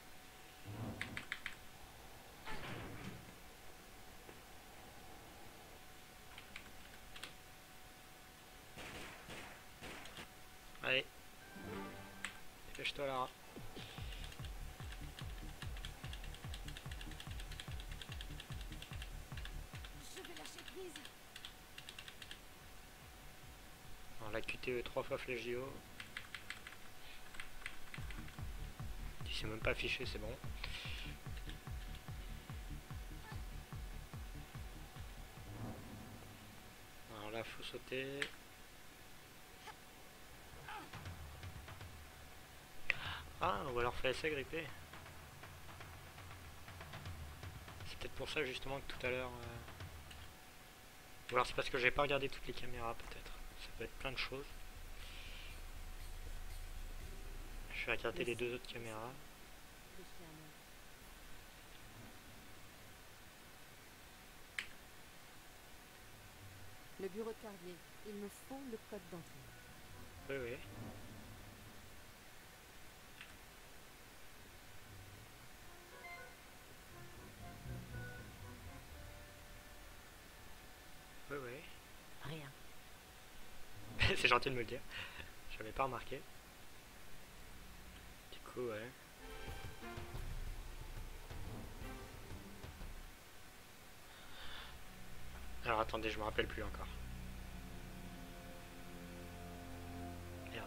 Allez. Dépêche-toi là. Je vais lâcher prise. Alors, la QTE 3 fois flèche JO. Si c'est même pas affiché, c'est bon. Alors là, faut sauter. Ah, ou alors fallait s'agripper. C'est peut-être pour ça justement que tout à l'heure... Ou alors c'est parce que j'ai pas regardé toutes les caméras peut-être. Ça peut être plein de choses. Je vais regarder les deux autres caméras. Le bureau de Carvier, il me faut le code d'entrée. Oui, oui. Oui, oui. Rien. C'est gentil de me le dire. J'avais pas remarqué. Du coup, ouais. Alors attendez, je me rappelle plus encore. Merde.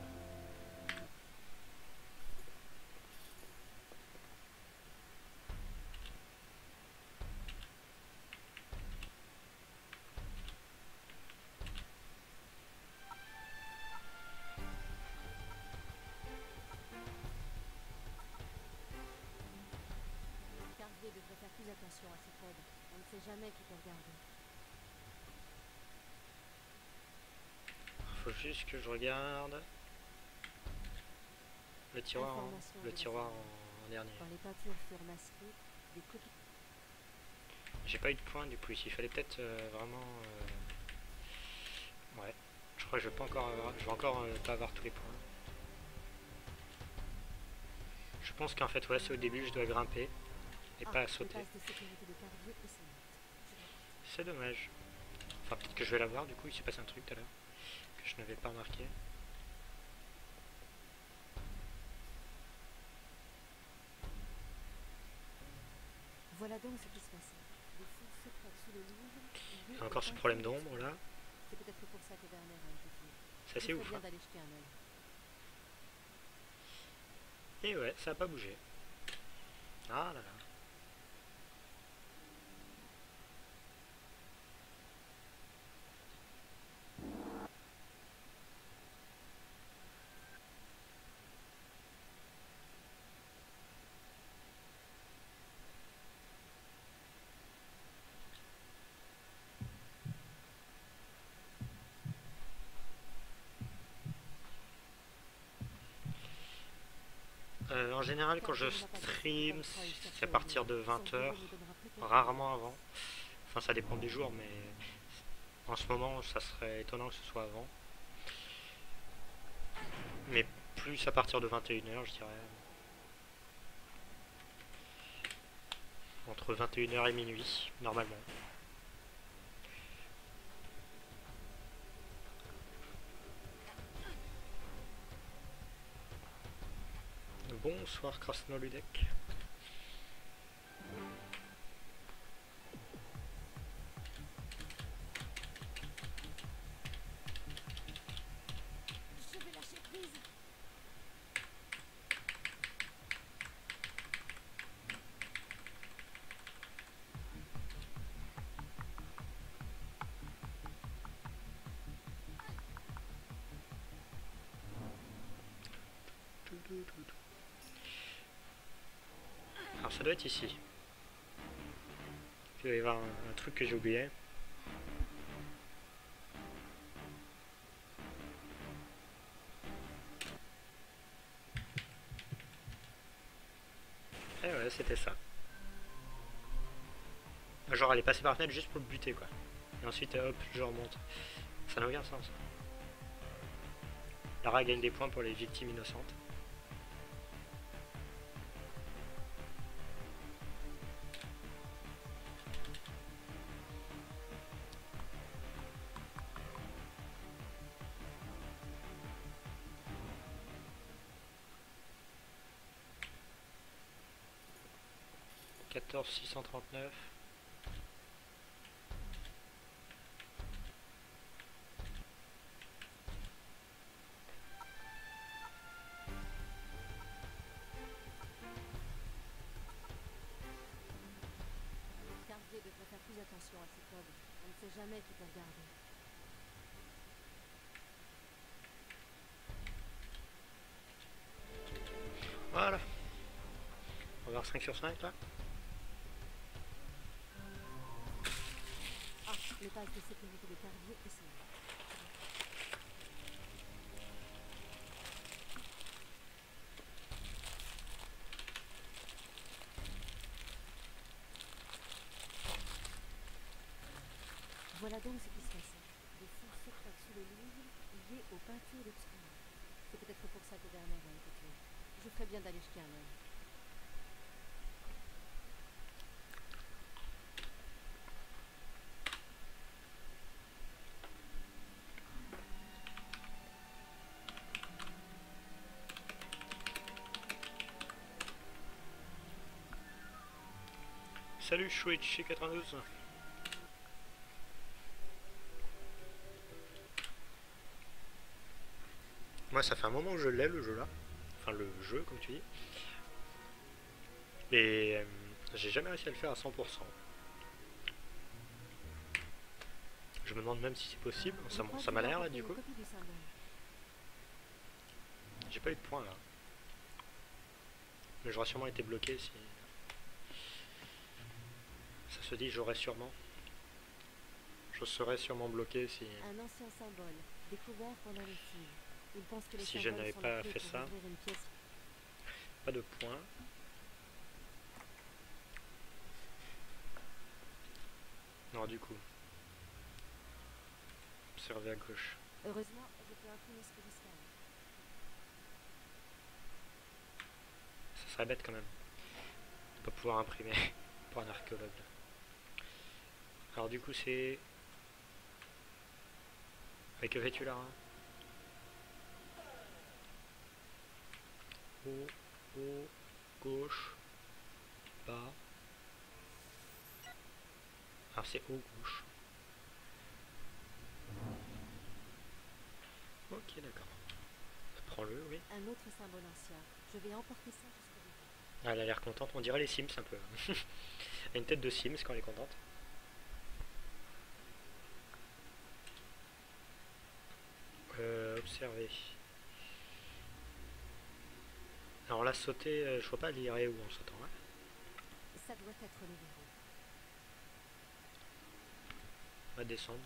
Carvier devrait faire plus attention à ses codes. On ne sait jamais qui peut regarder. Faut juste que je regarde le tiroir, Information le de la tiroir famille. en dernier. Quand les peintures furent masquées, des copies... J'ai pas eu de points du coup ici. Il fallait peut-être vraiment. Ouais. Je crois que je vais pas encore avoir, je vais encore pas avoir tous les points. Je pense qu'en fait ouais c'est au début je dois grimper et pas à sauter. C'est dommage. Enfin peut-être que je vais l'avoir du coup, il s'est passé un truc tout à l'heure que je n'avais pas remarqué. Voilà donc ce qui se passait. Des fouilles secrètes sous le Louvre. Il y a encore ce problème d'ombre là. C'est peut-être pour ça que Werner a été tué. C'est assez ouf. Bien d'aller jeter un œil. Et ouais, ça a pas bougé. Ah là là. En général, quand je stream, c'est à partir de 20h, rarement avant. Enfin, ça dépend des jours, mais en ce moment, ça serait étonnant que ce soit avant. Mais plus à partir de 21h, je dirais. Entre 21h et minuit, normalement. Bonsoir Krasnoludek. Je vais lâcher prise. Alors ça doit être ici. Il doit y avoir un truc que j'ai oublié. Et ouais, c'était ça. Genre elle est passée par la fenêtre juste pour le buter quoi. Et ensuite hop, je remonte. Ça n'a aucun sens. Lara gagne des points pour les victimes innocentes. « 14 639 ». Carvier devrait faire plus attention à ses codes. On ne sait jamais qui peut regarder. Voilà. On va avoir 5 sur 5 là. Ah, les pages de sécurité de Carvier et c'est là. Voilà donc ce qui se passait. Des fouilles secrètes sous le Louvre liées aux peintures obscures. C'est peut-être pour ça que Werner a été tué. Je ferais bien d'aller jeter un œil. Salut Chouichi 92. Moi ça fait un moment que je l'ai le jeu là. Enfin le jeu comme tu dis. Et j'ai jamais réussi à le faire à 100%. Je me demande même si c'est possible. Ça m'a l'air là du coup. J'ai pas eu de points là. Mais j'aurais sûrement été bloqué si... Ça se dit j'aurais sûrement. Je serais sûrement bloqué si... Un ancien symbole, découvert pendant les fouilles. Il pense que les Si je symboles n'avais sont pas la clé fait pour ça. ouvrir une pièce. Pas de points. Non du coup. Observez à gauche. Heureusement, je peux imprimer ce que je scanne. Ça serait bête quand même. De pas pouvoir imprimer pour un archéologue. Alors du coup c'est... Avec que fais-tu là hein? Haut, gauche, bas. Alors c'est haut, gauche. Ok d'accord. Prends-le, oui. Un autre symbole ancien. Je vais emporter ça jusqu'au bout. Ah, elle a l'air contente, on dirait les Sims un peu. Elle a une tête de Sims quand elle est contente. Observer. Alors là, sauter, je vois pas l'irait où en sautant. Hein. Ça doit être le verrou. On va descendre.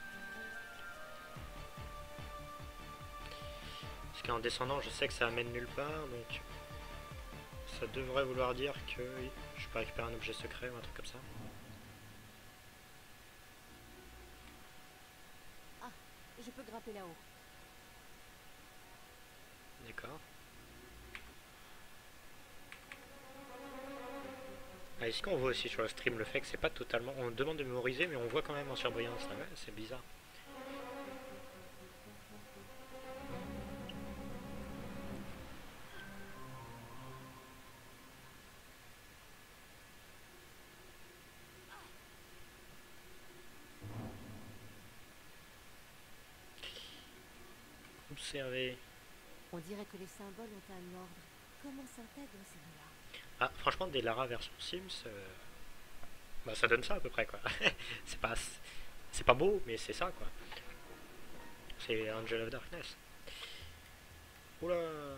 Parce qu'en descendant, je sais que ça amène nulle part, donc ça devrait vouloir dire que oui, je peux récupérer un objet secret ou un truc comme ça. Ah, je peux grimper là-haut. D'accord. Ah, ici qu'on voit aussi sur le stream le fait que c'est pas totalement... On demande de mémoriser mais on voit quand même en surbrillance. Ah ouais, c'est bizarre. Observer. On dirait que les symboles ont un ordre. Comment s'intègrent ces deux-là? Ah, franchement, des Lara version Sims, bah, ça donne ça à peu près quoi. c'est pas, c'est pas beau, mais c'est ça quoi. C'est Angel of Darkness. Oula.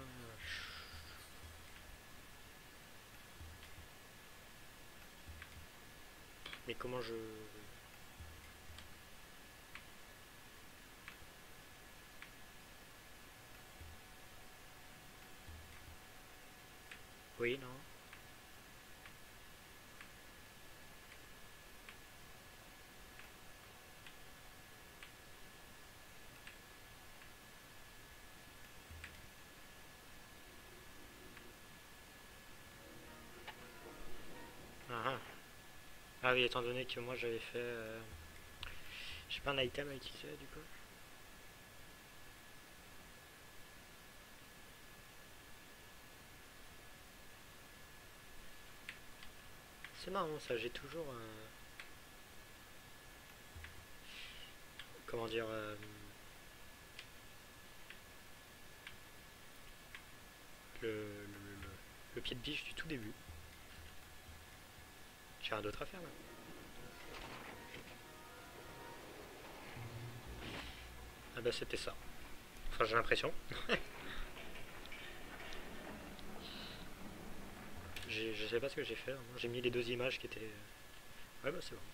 Mais comment je... Oui, non. Ah, ah. Ah oui, étant donné que moi j'avais fait... j'ai pas un item à utiliser du coup. C'est marrant ça, j'ai toujours... comment dire... le pied de biche du tout début. J'ai rien d'autre à faire là. Ah bah c'était ça. Enfin j'ai l'impression. Je sais pas ce que j'ai fait. J'ai mis les deux images qui étaient... Ouais bah c'est bon.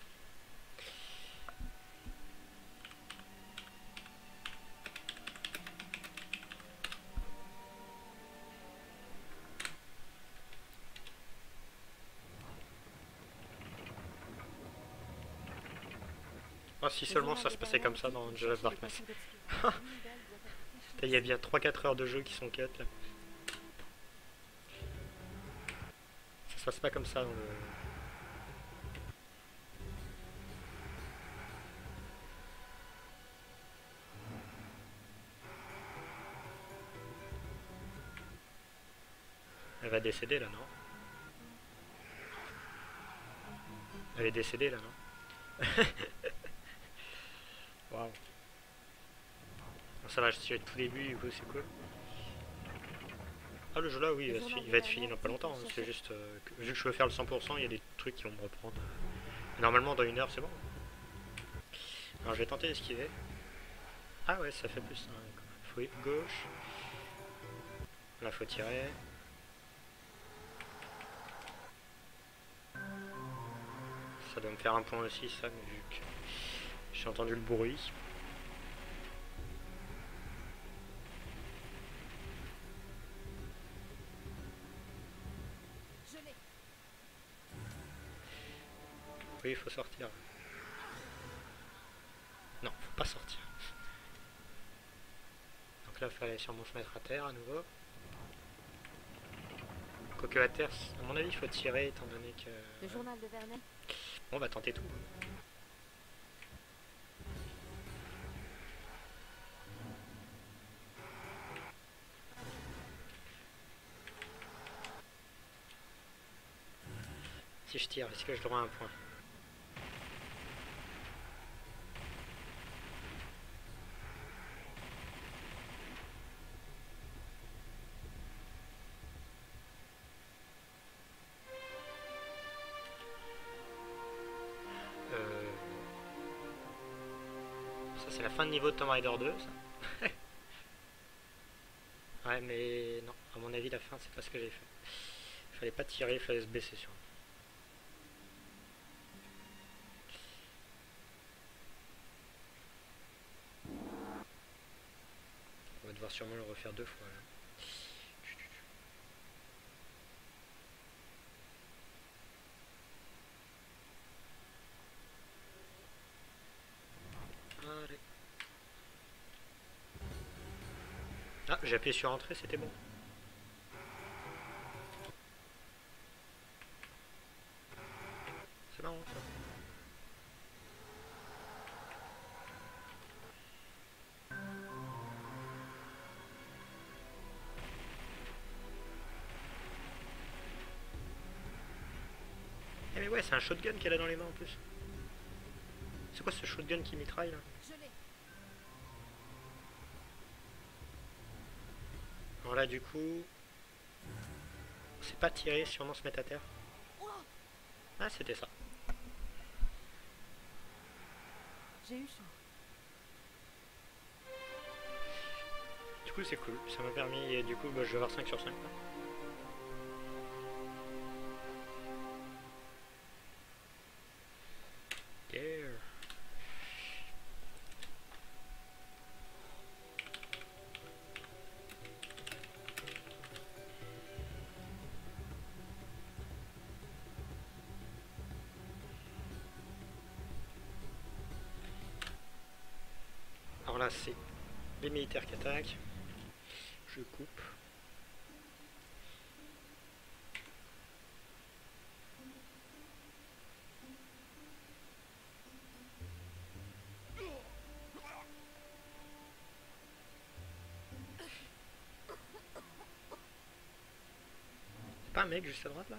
Ah si seulement ça se passait comme ça dans Angel of Darkness. Il y a bien 3-4 heures de jeu qui sont cut là. Ça se passe pas comme ça dans le... Elle va décéder là, non? Elle est décédée là, non? Waouh. Ça va, je suis au tout début, du coup, c'est cool. Ah, le jeu là, oui, il va être fini dans pas longtemps. Hein. C'est juste que, vu que je veux faire le 100%, il y a des trucs qui vont me reprendre. Normalement, dans 1 heure, c'est bon. Alors, je vais tenter d'esquiver. Ah, ouais, ça fait plus. Hein. Faut gauche. Là, faut tirer. Ça doit me faire un point aussi, ça, mais vu que j'ai entendu le bruit. Oui, il faut sortir. Non, faut pas sortir. Donc là, il fallait sûrement se mettre à terre à nouveau. Quoique à terre, à mon avis, il faut tirer étant donné que... Le journal de Vernet. Bon, on va tenter tout. Si je tire, est-ce que je dois un point? Ça c'est la fin de niveau de Tomb Raider 2, ça. Ouais, mais non, à mon avis, la fin, c'est pas ce que j'ai fait. Il fallait pas tirer, il fallait se baisser sur. On va devoir sûrement le refaire 2 fois là. Allez. Ah, j'ai appuyé sur entrée, c'était bon. ouais, c'est un shotgun qu'elle a dans les mains en plus. C'est quoi ce shotgun qui mitraille là? Je l'ai. Alors là, du coup, c'est pas tirer, sûrement se mettre à terre. Ah, c'était ça. J'ai eu chaud. Du coup, c'est cool. Ça m'a permis, et du coup, bah, je vais avoir 5 sur 5 là. Yeah. Alors là, c'est les militaires qui attaquent. Je coupe. C'est pas un mec juste à droite là?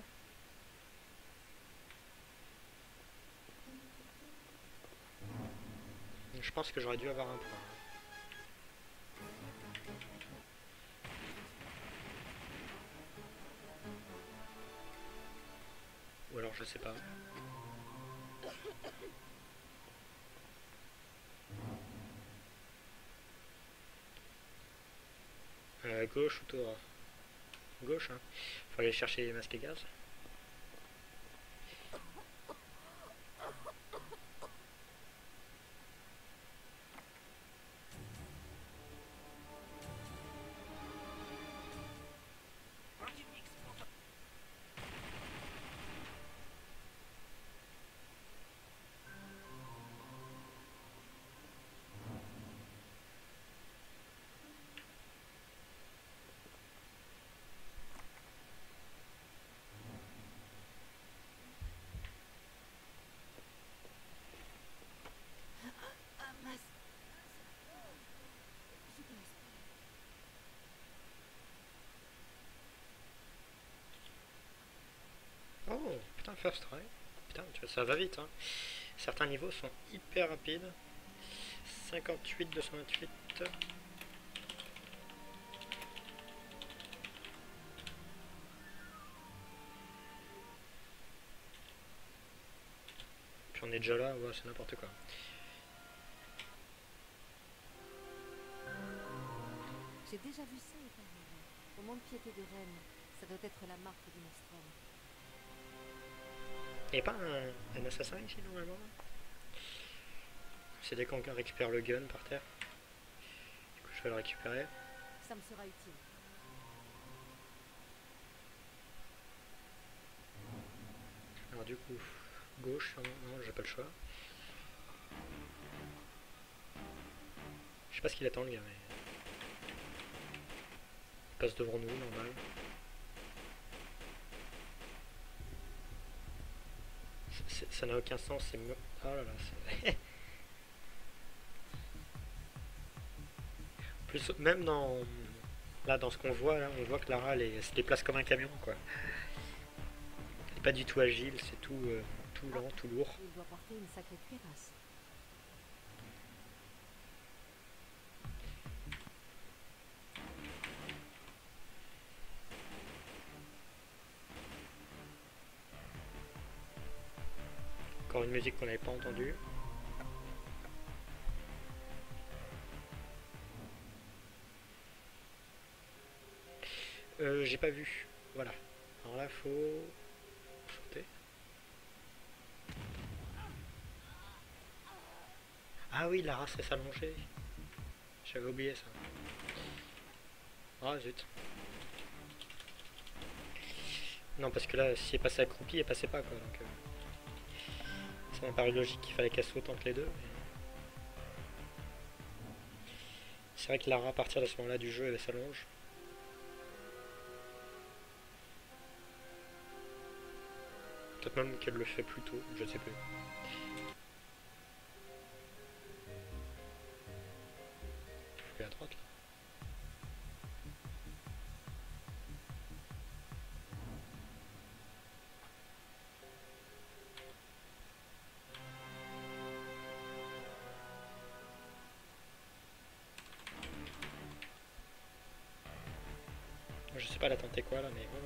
Je pense que j'aurais dû avoir un point. Ou alors je sais pas. Gauche ou Torah? Gauche, hein. Faut aller chercher les masques et gaz. Ah, mince. Je te laisse. Oh, putain, first try. Putain, tu vois, ça va vite, hein. Certains niveaux sont hyper rapides. 58, 228. Puis on est déjà là, ouais, c'est n'importe quoi. J'ai déjà vu ça auparavant. Au mont-de-piété de Rennes. Ça doit être la marque du Nostrum. Y'a pas un assassin ici normalement? C'est dès qu'on récupère le gun par terre. Du coup je vais le récupérer. Ça me sera utile. Alors du coup, gauche, non, j'ai pas le choix. Je sais pas ce qu'il attend le gars, mais... Il passe devant nous, normal. Ça n'a aucun sens, c'est... Oh là là, c'est... Plus, même dans... Là, dans ce qu'on voit, là, on voit que Lara, elle se déplace comme un camion, quoi. Elle est pas du tout agile, c'est tout, tout lent, tout lourd. Il doit porter une sacrée cuirasse. Encore une musique qu'on n'avait pas entendue. J'ai pas vu. Voilà. Alors là, faut sauter. Ah oui, la race est s'allonger. J'avais oublié ça. Ah zut. Non, parce que là, si elle passait accroupie, elle passait pas quoi. Donc, ça m'a paru logique qu'il fallait qu'elle saute entre les deux. Mais... C'est vrai que Lara, à partir de ce moment-là du jeu, elle s'allonge. Peut-être même qu'elle le fait plus tôt, je ne sais plus. Faut aller à droite là. Je sais pas la tenter quoi là, mais voilà.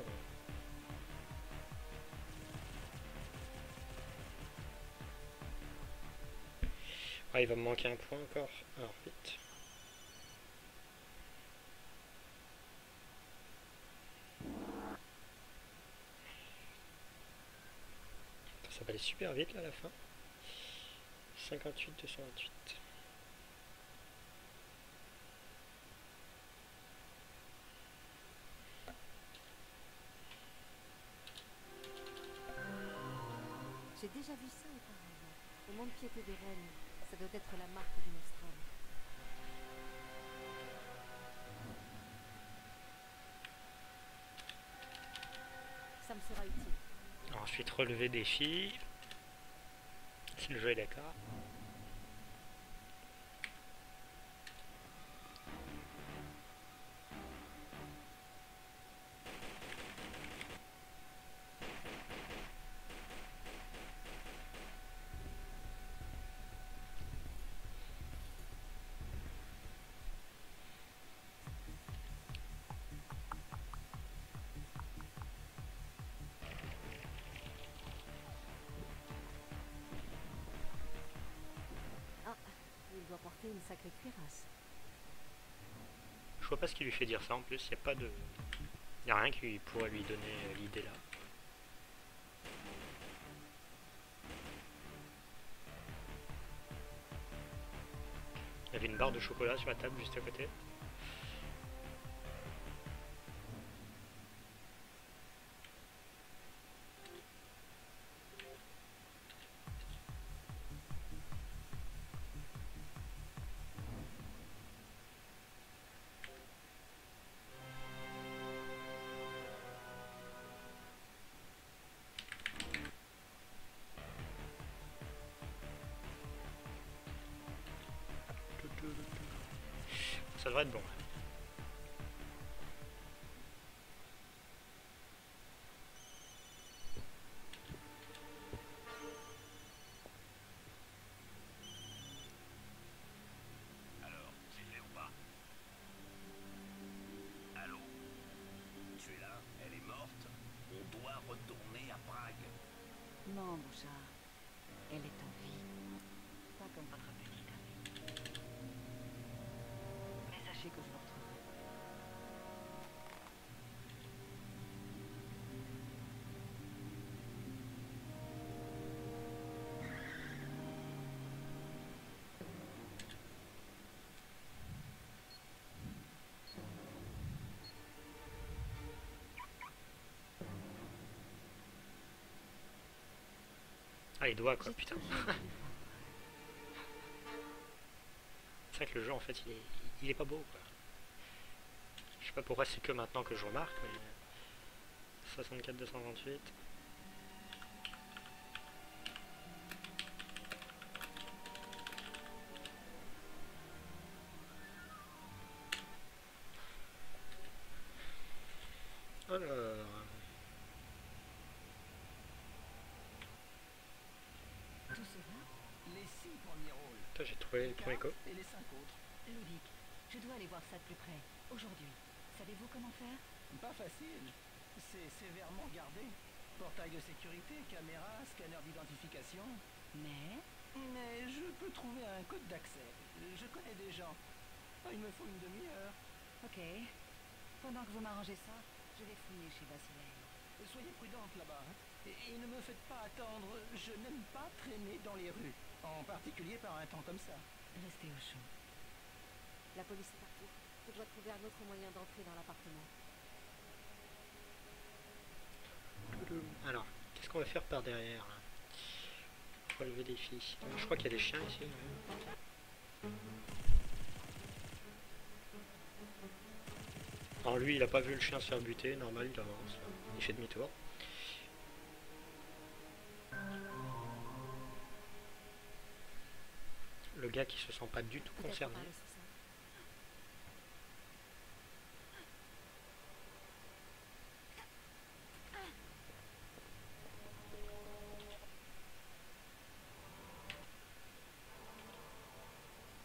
Ah, il va me manquer un point encore. Alors vite. Ça va aller super vite là à la fin. 58, 228. J'ai déjà vu ça auparavant. Au mont-de-piété des Rennes, ça doit être la marque du Nostrum. Ça me sera utile. Ensuite relever défi. Si le jeu est d'accord. Il doit porter une sacrée cuirasse. Je vois pas ce qui lui fait dire ça en plus, il n'y a pas de. Il n'y a rien qui pourrait lui donner l'idée là. Il y avait une barre de chocolat sur la table juste à côté. Ça devrait être bon. Alors, c'est fait ou pas? Allô? Tu es là? Elle est morte? On doit retourner à Prague. Non, Bouchard. Elle est en vie. Pas comme votre petite amie. Mais sachez que je le retrouverai. Ah, il doit quoi, J'ai putain. toujours voulu voir. C'est vrai que le jeu en fait il est pas beau quoi. Je sais pas pourquoi c'est que maintenant que je remarque, mais 64 228. Alors, Tout cela, Les 6 premiers rôles. putain, j'ai trouvé le premier coup. Et les 5 autres. Ludic, je dois aller voir ça de plus près. Aujourd'hui. Savez-vous comment faire? Pas facile. C'est sévèrement gardé. Portail de sécurité, caméra, scanner d'identification. Mais Mais je peux trouver un code d'accès. Je connais des gens. Il me faut une demi-heure. ok. Pendant que vous m'arrangez ça, je vais fouiller chez Basilei. Soyez prudente là-bas. Et ne me faites pas attendre. Je n'aime pas traîner dans les rues. En particulier par un temps comme ça. Restez au chaud. La police est partout. Je dois trouver un autre moyen d'entrer dans l'appartement. Alors, qu'est-ce qu'on va faire par derrière là? Relever des filles. Je crois qu'il y a des chiens ici. Ouais. Alors lui, il a pas vu le chien se faire buter, normal, il avance. Il fait demi-tour. Le gars qui se sent pas du tout Peut-être concerné. parler sous ça.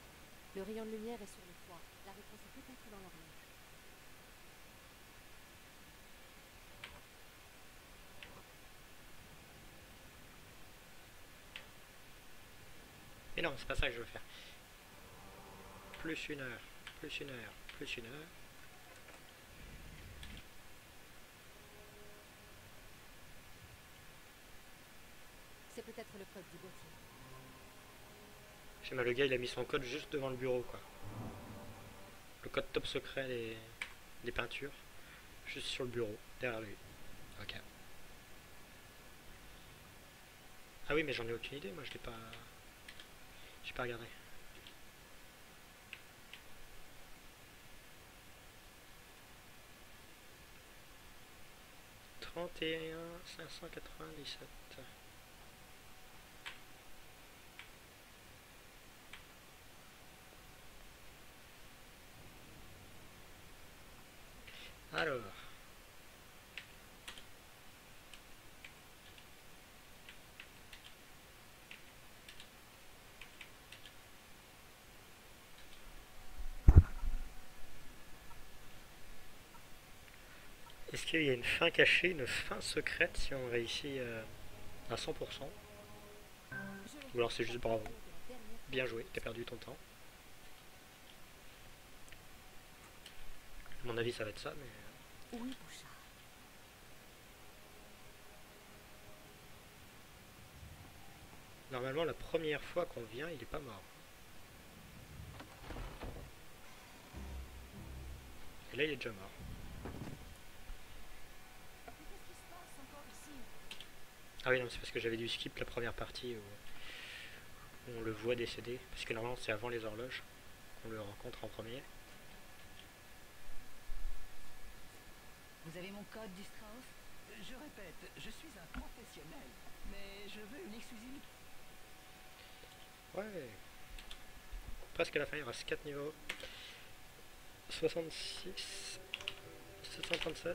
Le rayon de lumière est sur le toit. La réponse est peut-être dans l'horloge. non, c'est pas ça que je veux faire. Plus une heure, plus une heure, plus une heure. C'est peut-être le code du boîtier. Je sais pas, le gars il a mis son code juste devant le bureau quoi. Le code top secret des peintures. Juste sur le bureau, derrière lui. Ok. Ah oui mais j'en ai aucune idée, moi je l'ai pas. J'ai pas regardé. « 31 597. Alors. Est-ce qu'il y a une fin cachée, une fin secrète si on réussit à 100%? Ou alors c'est juste bravo. Bien joué, t'as perdu ton temps. À mon avis ça va être ça, mais... Oui, Bouchard. Normalement la première fois qu'on vient, il est pas mort. Et là il est déjà mort. Qu'est-ce qui se passe encore ici? Ah oui non, c'est parce que j'avais dû skip la première partie où on le voit décéder. Parce que normalement c'est avant les horloges qu'on le rencontre en premier. Vous avez mon code du Strauss? Je répète, je suis un professionnel, mais je veux une exclusivité. Ouais. Presque à la fin, il reste 4 niveaux. 66, 737.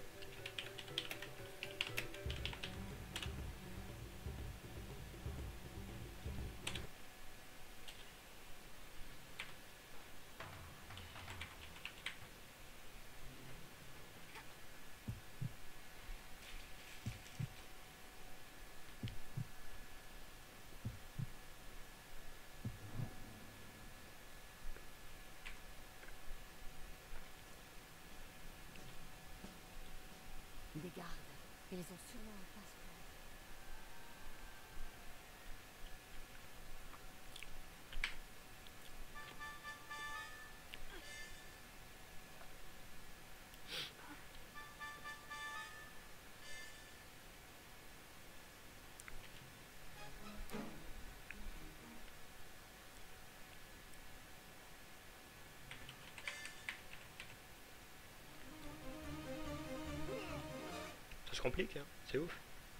Des gardes. Ils ont sûrement un passeport. Ça se complique, hein, c'est ouf.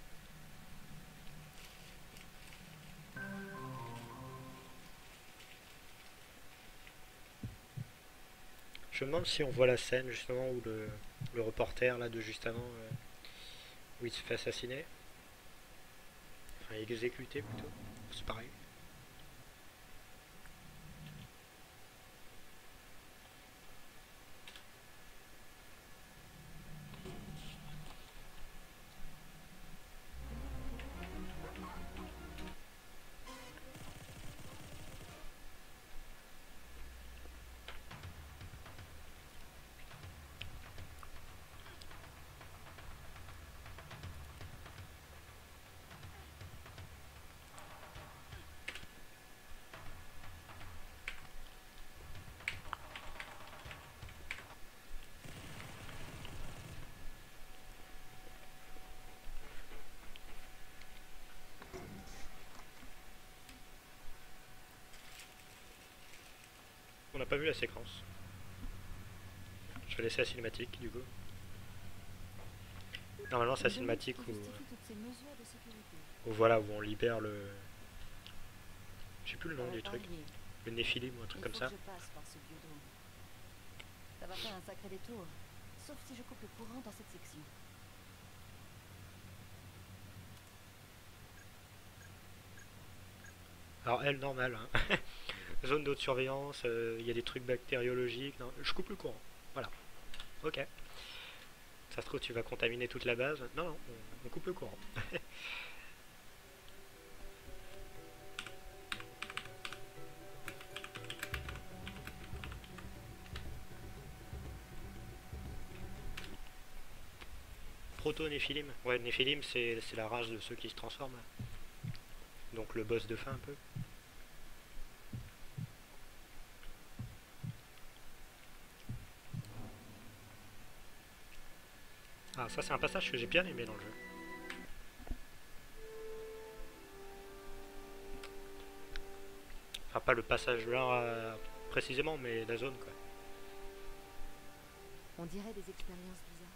Je me demande si on voit la scène justement où le reporter là de juste avant où il se fait assassiner. Enfin exécuter plutôt. C'est pareil. On n'a pas vu la séquence. Je vais laisser la cinématique du coup. Normalement c'est la cinématique où voilà où on libère le... Je sais plus le nom du truc. Le Néphilim ou un truc comme ça. Ça va faire un sacré détour. Sauf si je coupe le courant dans cette section. Alors elle normale, hein. Zone de haute surveillance, il y a des trucs bactériologiques. Non, je coupe le courant. Voilà. Ok. Ça se trouve tu vas contaminer toute la base. Non, non, on coupe le courant. proto-Néphilim. Ouais, Néphilim c'est la race de ceux qui se transforment. Là. Donc le boss de fin un peu. Ah, ça c'est un passage que j'ai bien aimé dans le jeu. Enfin, pas le passage là précisément, mais la zone quoi. On dirait des expériences bizarres.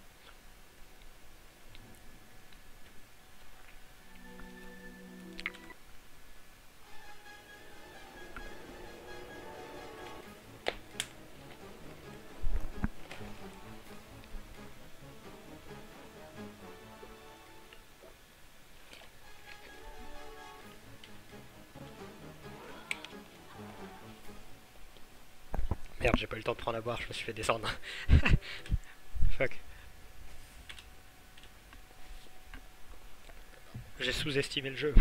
Merde, j'ai pas eu le temps de prendre à boire, je me suis fait descendre. Fuck. J'ai sous-estimé le jeu.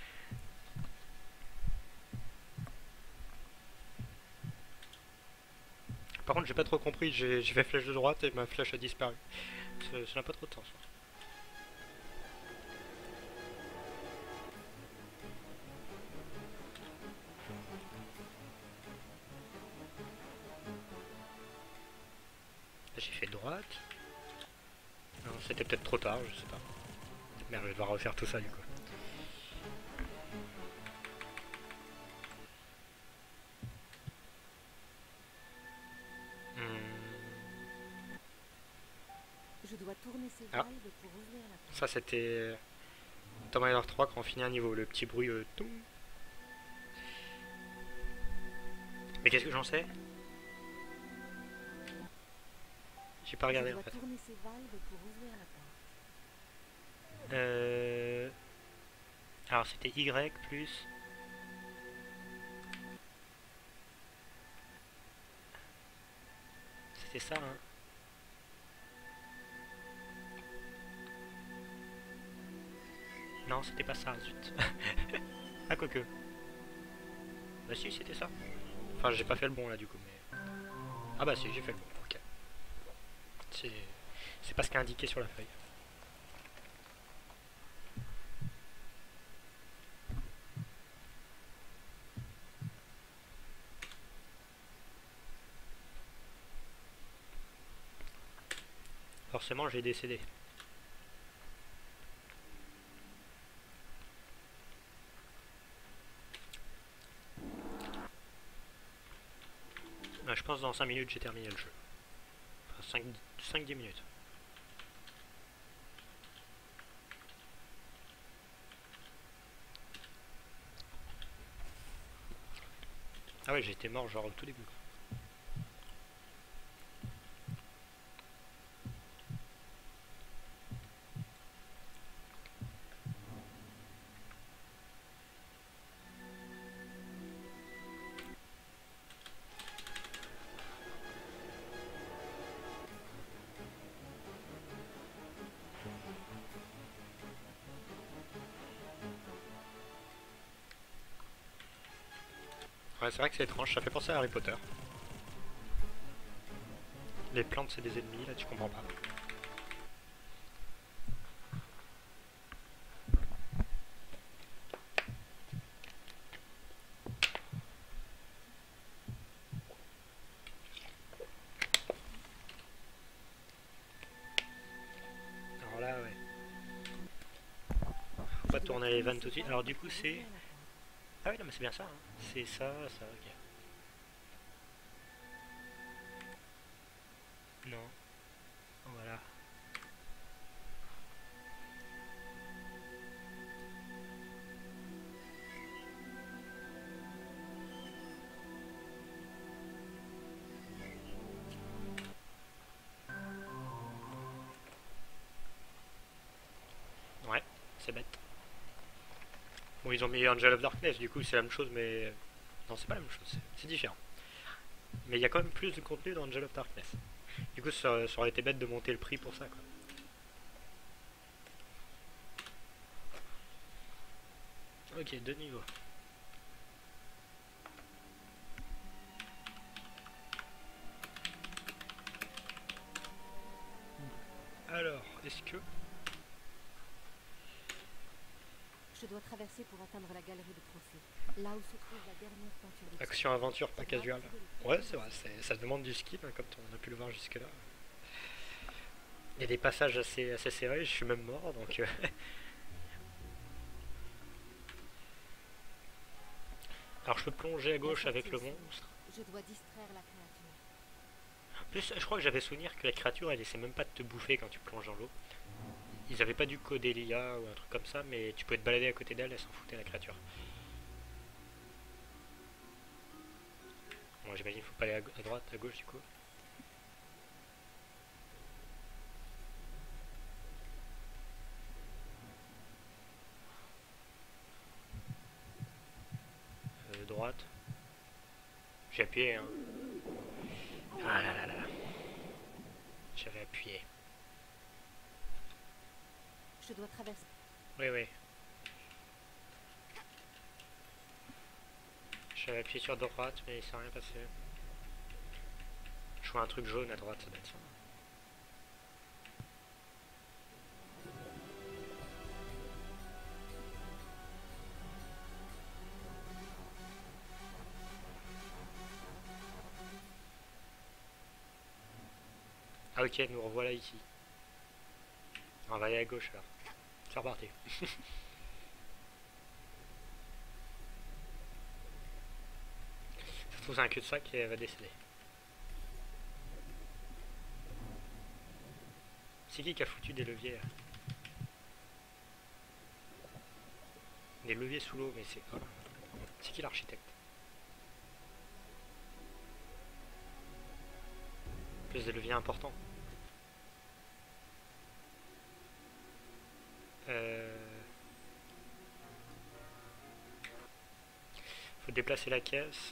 Par contre, j'ai pas trop compris, j'ai fait flèche de droite et ma flèche a disparu. Ça n'a pas trop de sens. J'ai fait droite. Non, c'était peut-être trop tard, je sais pas. Merde, je vais devoir refaire tout ça du coup. Je dois tourner ces Ah. valves pour ouvrir la porte. Ça c'était Tomb Raider 3 quand on finit un niveau, le petit bruit toum. Mais qu'est-ce que j'en sais? J'ai pas regardé Je en dois fait. tourner ces valves pour ouvrir la porte. Alors c'était Y plus. C'était ça hein. Non, c'était pas ça, zut. Ah, quoique. Bah si, c'était ça. Enfin, j'ai pas fait le bon là du coup, mais... Ah bah si, j'ai fait le bon, ok. C'est pas ce qui est indiqué sur la feuille. Forcément, j'ai décédé. Je pense que dans 5 minutes j'ai terminé le jeu. Enfin 5-10 minutes. Ah ouais, j'étais mort genre au tout début. Ouais, c'est vrai que c'est étrange, ça fait penser à Harry Potter. Les plantes c'est des ennemis, là tu comprends pas. Alors là, ouais. Faut pas tourner les vannes tout de suite. Alors du coup c'est... Ah oui, non mais c'est bien ça, hein. C'est ça, ok. Non. Voilà. Ouais, c'est bête. Bon, ils ont mis Angel of Darkness, du coup c'est la même chose, mais... Non, c'est pas la même chose, c'est différent. Mais il y a quand même plus de contenu dans Angel of Darkness. Du coup, ça aurait été bête de monter le prix pour ça, quoi. Ok, 2 niveaux. Alors, est-ce que... Je dois traverser pour atteindre la galerie de trophées, là où se trouve la dernière peinture d'Ixon. Action aventure, pas casual. Ouais, c'est vrai, ça demande du skill, hein, comme on a pu le voir jusque là. Il y a des passages assez serrés, je suis même mort, donc... Alors je peux plonger à gauche avec le monstre. Je dois distraire la créature. En plus, je crois que j'avais souvenir que la créature, elle essaie même pas de te bouffer quand tu plonges dans l'eau. Ils avaient pas dû coder l'IA ou un truc comme ça, mais tu pouvais te balader à côté d'elle, elle s'en foutait la créature. Bon, j'imagine qu'il faut pas aller à droite, à gauche du coup. Droite. J'ai appuyé, hein. Ah là là là. J'avais appuyé. Je dois traverser. Oui, oui. J'avais appuyé sur droite, mais il s'est rien passé. Je vois un truc jaune à droite, ça doit être ça. Ah ok, nous revoilà ici. On va aller à gauche alors. C'est reparti. Ça se trouve c'est un cul-de-sac et elle va décéder. C'est qui a foutu des leviers là? Des leviers sous l'eau, mais c'est... Oh. C'est qui l'architecte? Plus des leviers importants. Faut déplacer la caisse.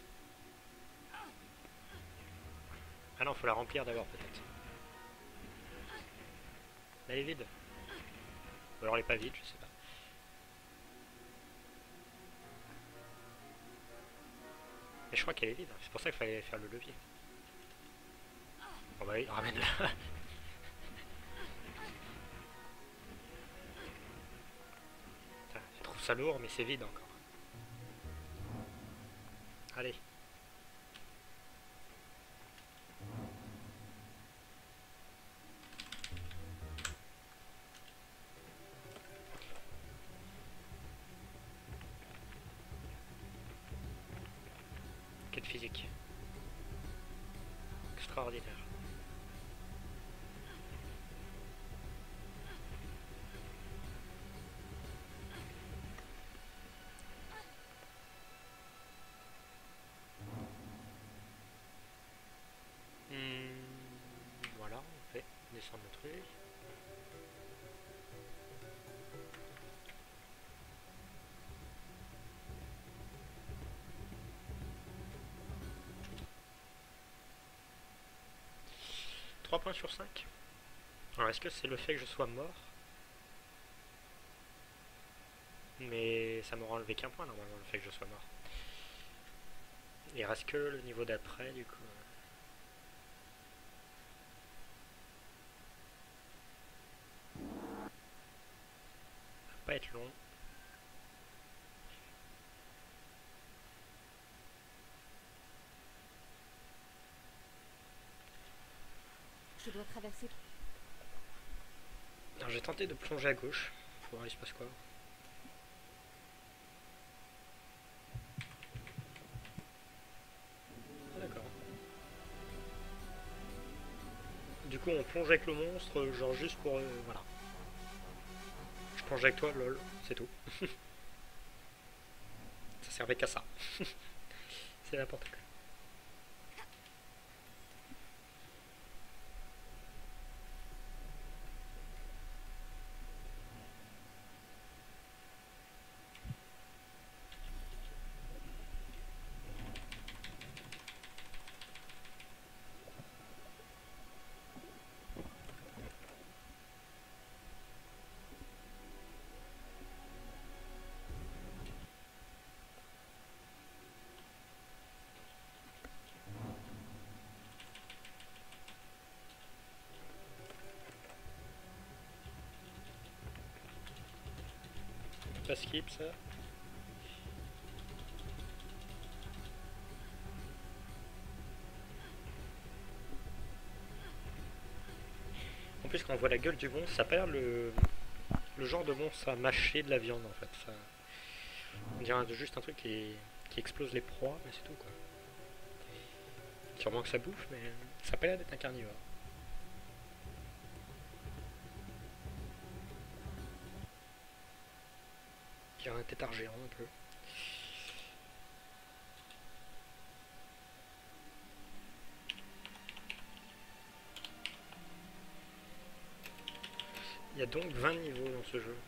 Ah non, faut la remplir d'abord peut-être. Elle est vide. Ou alors elle est pas vide, je sais pas. Mais je crois qu'elle est vide, c'est pour ça qu'il fallait faire le levier. Bon bah oui, ramène-la. Je trouve ça lourd, mais c'est vide encore. Allez. Quête physique. Extraordinaire. Voilà, on fait descendre le truc. Trois points sur 5. Alors est-ce que c'est le fait que je sois mort? Mais ça m'aura enlevé qu'un point normalement le fait que je sois mort. Il reste que le niveau d'après du coup. Ça va pas être long. Je dois traverser. Alors j'ai tenté de plonger à gauche. Faut voir il se passe quoi. Ah d'accord. Du coup on plonge avec le monstre, genre juste pour... voilà. Je plonge avec toi, lol, c'est tout. Ça servait qu'à ça. C'est n'importe quoi. pas skip ça. En plus quand on voit la gueule du monstre, ça a pas l'air le genre de monstre à mâcher de la viande en fait. Ça, on dirait juste un truc qui explose les proies, mais c'est tout quoi. Sûrement que ça bouffe, mais ça a pas l'air d'être un carnivore. Il y a un tétard géant un peu. Il y a donc 20 niveaux dans ce jeu.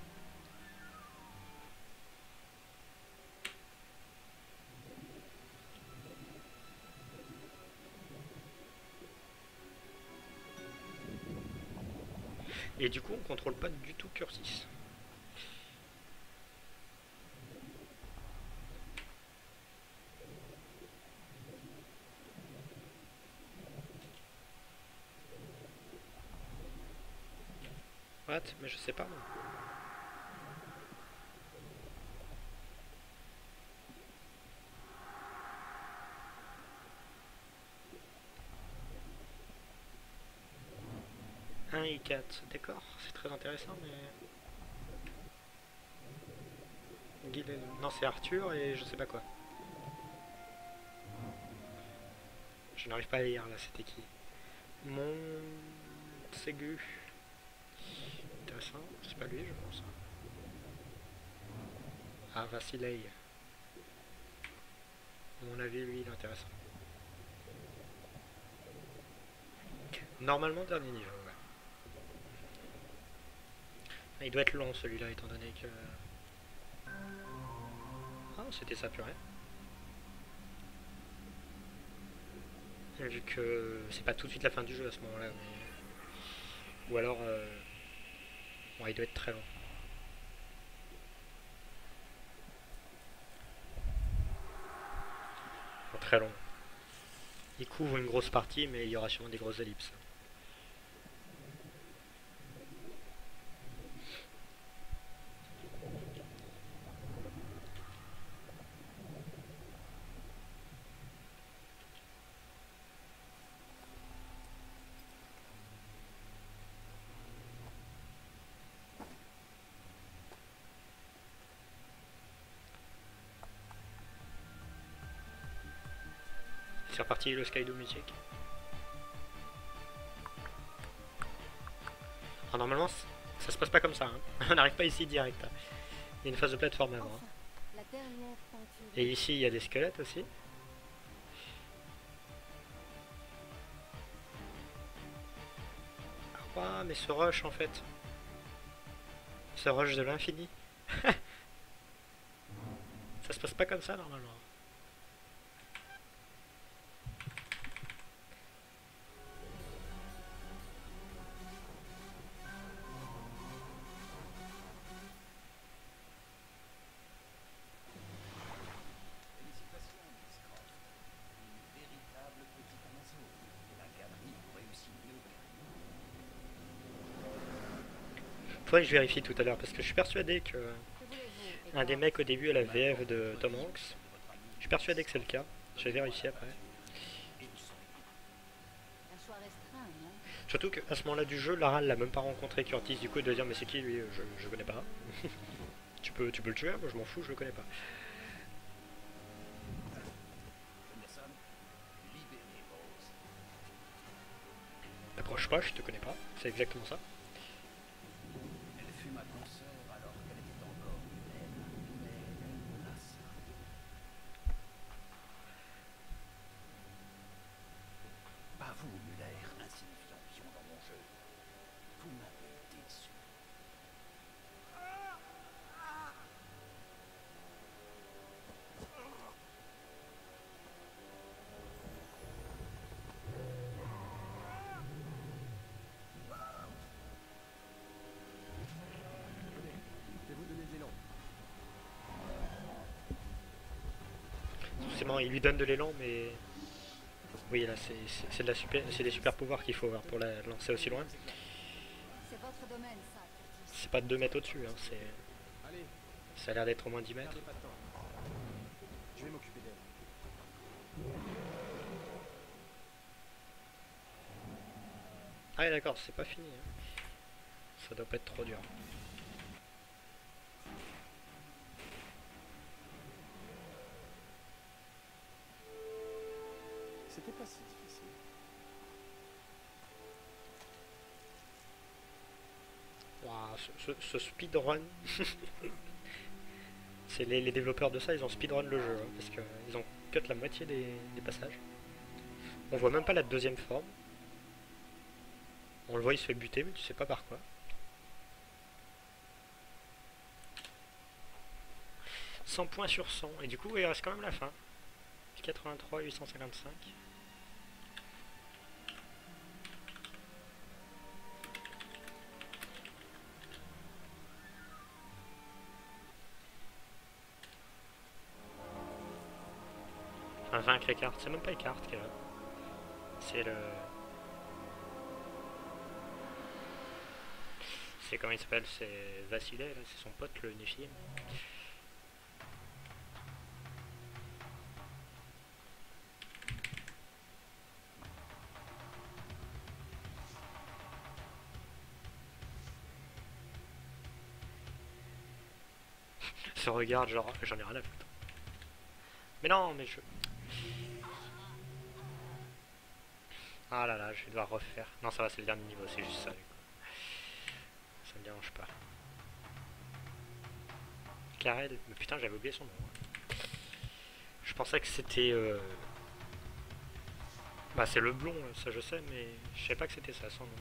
Et du coup on contrôle pas du tout Curtis. What? Mais je sais pas moi. Un et 4, d'accord, c'est très intéressant mais... Non c'est Arthur et je sais pas quoi. Je n'arrive pas à lire là, c'était qui? Mon... Ségu. Intéressant, c'est pas lui je pense. Ah Vassilei. À mon avis lui il est intéressant. Normalement dernier niveau, ouais. Il doit être long celui-là étant donné que... Ah c'était ça purée. Vu que c'est pas tout de suite la fin du jeu à ce moment-là, mais... Ou alors... Ouais, il doit être très long. Enfin, très long. Il couvre une grosse partie, mais il y aura sûrement des grosses ellipses. C'est reparti le Skydo Music. Alors normalement ça se passe pas comme ça, hein. On n'arrive pas ici direct. Hein. Il y a une phase de plateforme avant. Hein. La dernière peinture. Et ici il y a des squelettes aussi. Ah mais ce rush en fait. Ce rush de l'infini. Ça se passe pas comme ça normalement. Faudrait que je vérifie tout à l'heure parce que je suis persuadé que un des mecs au début à la VF de Tom Hanks, je suis persuadé que c'est le cas. Je vais vérifier après. Un choix restreint, non? Surtout qu'à ce moment-là du jeu, Lara l'a même pas rencontré Curtis, du coup il doit dire mais c'est qui lui, je connais pas. tu peux le tuer, moi je m'en fous, je le connais pas. T'approches pas, je te connais pas, c'est exactement ça. Elle fut ma consoeur alors qu'elle était encore humaine, mais elle me lassa. Pas vous, Muller, insignifiant pion dans mon jeu. Vous m'avez déçu. Forcément il lui donne de l'élan mais... Oui là c'est de la super, c'est des super pouvoirs qu'il faut avoir pour la lancer aussi loin. C'est votre domaine, ça, Curtis. C'est pas de 2 mètres au-dessus, hein, c'est... Allez, Ça a l'air d'être au moins 10 mètres. Perdez pas de temps. Je vais m'occuper d'elle. Ah ouais, d'accord, c'est pas fini. Hein. Ça doit pas être trop dur. C'était pas si difficile. Ouah, ce speedrun. C'est les développeurs de ça, ils ont speedrun le jeu. Hein, parce qu'ils ont cut la moitié des passages. On voit même pas la deuxième forme. On le voit, il se fait buter, mais tu sais pas par quoi. « 100 points sur 100. Et du coup, il reste quand même la fin. 83, 855. Enfin, vaincre les cartes. C'est même pas les cartes qu'il y a. C'est le... C'est comment il s'appelle, c'est Vassilé, c'est son pote le Néphilim. Ce regard, genre, j'en ai rien à foutre. Mais non, mais je... Ah là là, je vais devoir refaire. Non, ça va, c'est le dernier niveau, c'est juste ça. Du coup. Ça me dérange pas. Karel, mais putain, j'avais oublié son nom. Je pensais que c'était... Bah, c'est le blond, ça je sais, mais je savais pas que c'était ça, son nom.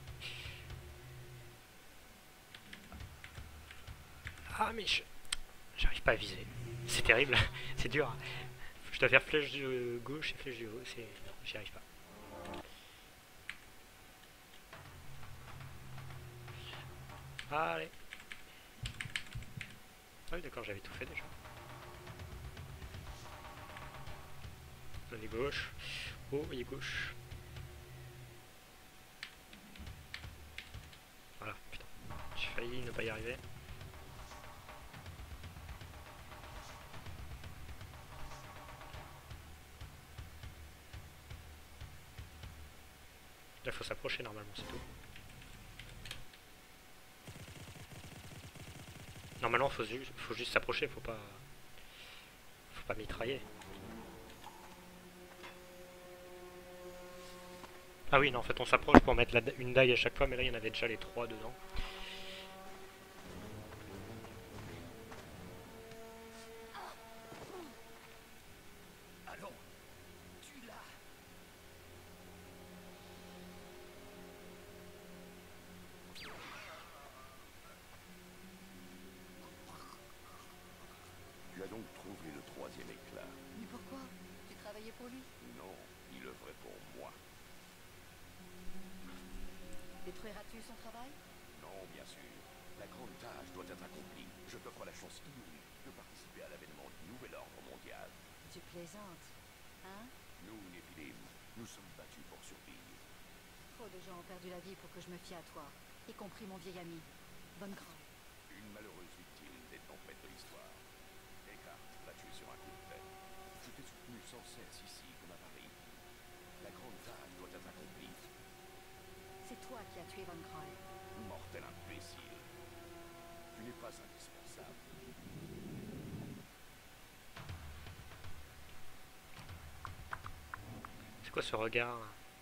Ah, mais j'arrive pas à viser. C'est terrible, c'est dur. Je dois faire flèche de gauche et flèche du haut, c'est... Non, j'y arrive pas. Allez. Ah oui, d'accord, j'avais tout fait déjà. On est gauche. Oh, il est gauche. Voilà, putain. J'ai failli ne pas y arriver. Là, faut s'approcher normalement, c'est tout. Normalement, faut juste s'approcher, faut pas mitrailler. Ah oui, non, en fait, on s'approche pour mettre une dague à chaque fois, mais là, il y en avait déjà les 3 dedans. Allons, tue-la. Tu as donc trouvé le troisième éclat. Mais pourquoi? Tu travaillais pour lui? Non, il œuvrait pour moi. Détruiras-tu son travail? Non, bien sûr. La grande tâche doit être accomplie. Je t'offre la chance inouïe de participer à l'avènement du nouvel ordre mondial. Tu plaisantes. Hein? Nous, Néphilim, nous sommes battus pour survivre. Trop de gens ont perdu la vie pour que je me fie à toi. Y compris mon vieil ami, Von Kroll. Une malheureuse victime des tempêtes de l'histoire. Descartes l'a tué sur un coup de tête. Je t'ai soutenu sans cesse ici comme à Paris. La grande tâche doit être accomplie. C'est toi qui as tué Von Kroll. Mortel imbécile. Tu n'es pas indispensable. C'est quoi ce regard?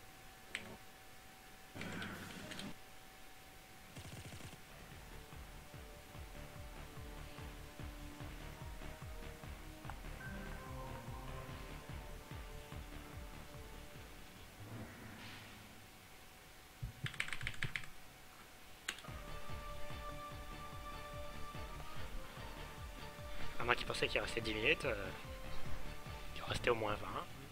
À moi qui pensais qu'il restait 10 minutes, il restait au moins 20.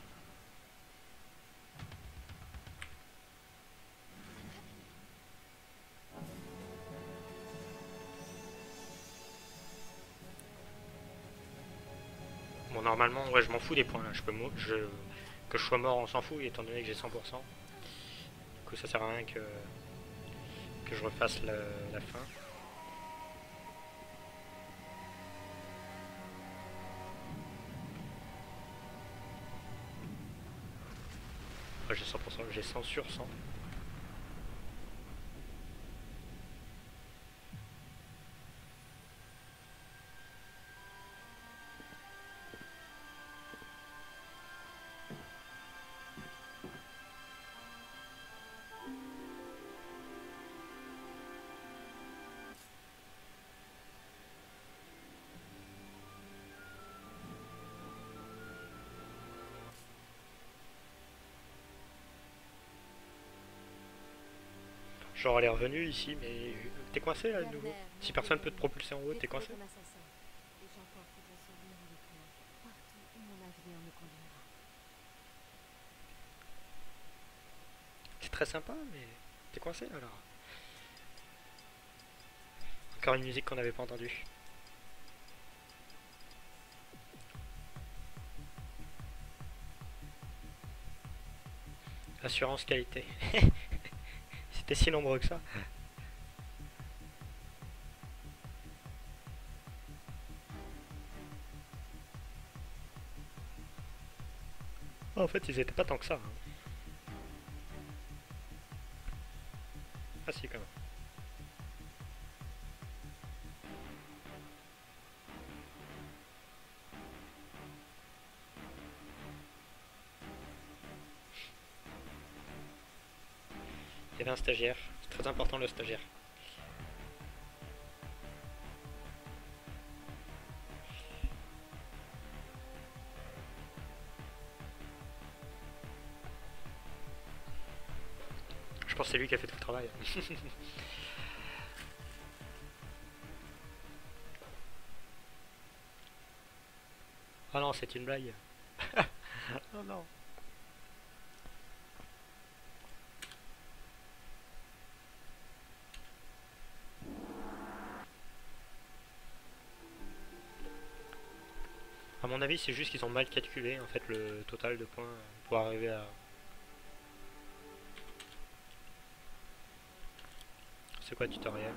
Bon, normalement, ouais, je m'en fous des points là. Que je sois mort, on s'en fout, étant donné que j'ai 100%. Du coup, ça sert à rien que je refasse la fin. Enfin j'ai 100%, j'ai 100 sur 100. Genre elle est revenue ici, mais t'es coincé là de nouveau. Si personne peut te propulser en haut, t'es coincé. C'est très sympa, mais t'es coincé alors. Encore une musique qu'on n'avait pas entendue. Assurance qualité. C'était si nombreux que ça. En fait, ils étaient pas tant que ça. Hein. Ah si, quand même. Il y avait un stagiaire. C'est très important le stagiaire. Je pense que c'est lui qui a fait tout le travail. Oh non, c'est une blague. Oh non. À mon avis, c'est juste qu'ils ont mal calculé en fait le total de points pour arriver à... C'est quoi le tutoriel?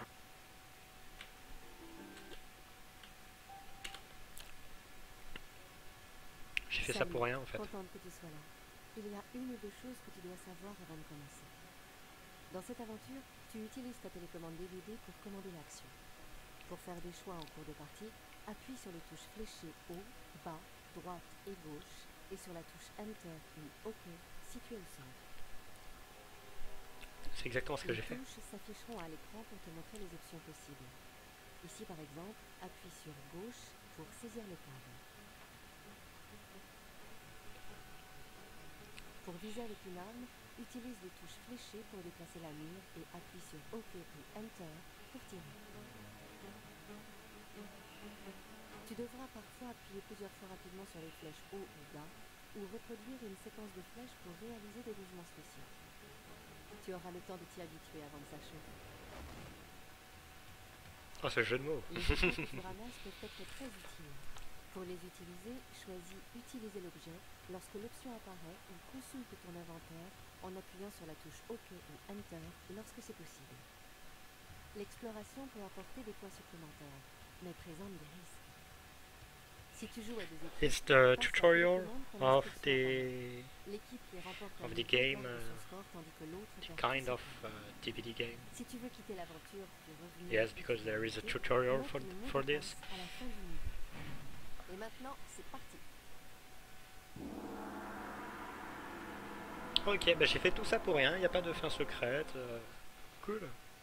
J'ai fait ça pour rien en fait. Contente que tu sois là. Il y a une ou deux choses que tu dois savoir avant de commencer. Dans cette aventure, tu utilises ta télécommande DVD pour commander l'action. Pour faire des choix en cours de partie, appuie sur les touches fléchées haut, bas, droite et gauche et sur la touche Enter ou OK située au centre. C'est exactement ce que j'ai fait. Les touches s'afficheront à l'écran pour te montrer les options possibles. Ici par exemple, appuie sur gauche pour saisir le câble. Pour viser avec une arme, utilise les touches fléchées pour déplacer la mire et appuie sur OK ou Enter pour tirer. Tu devras parfois appuyer plusieurs fois rapidement sur les flèches haut ou bas, ou reproduire une séquence de flèches pour réaliser des mouvements spéciaux. Tu auras le temps de t'y habituer avant que ça chauffe. Oh, ce jeu de mots. Les objets que tu ramasses peuvent être très utiles. Pour les utiliser, choisis Utiliser l'objet lorsque l'option apparaît ou consulte ton inventaire en appuyant sur la touche OK ou Enter lorsque c'est possible. L'exploration peut apporter des points supplémentaires, mais présente des risques. Si tu joues à des équipes, It's the tutorial of the game, kind of DVD game. Si tu veux quitter l'aventure, puis revenir, Yes, because there is a tutorial for this. à la fin du niveau. Et maintenant, c'est parti. Ok, bah j'ai fait tout ça pour rien, il n'y a pas de fin secrète. Cool.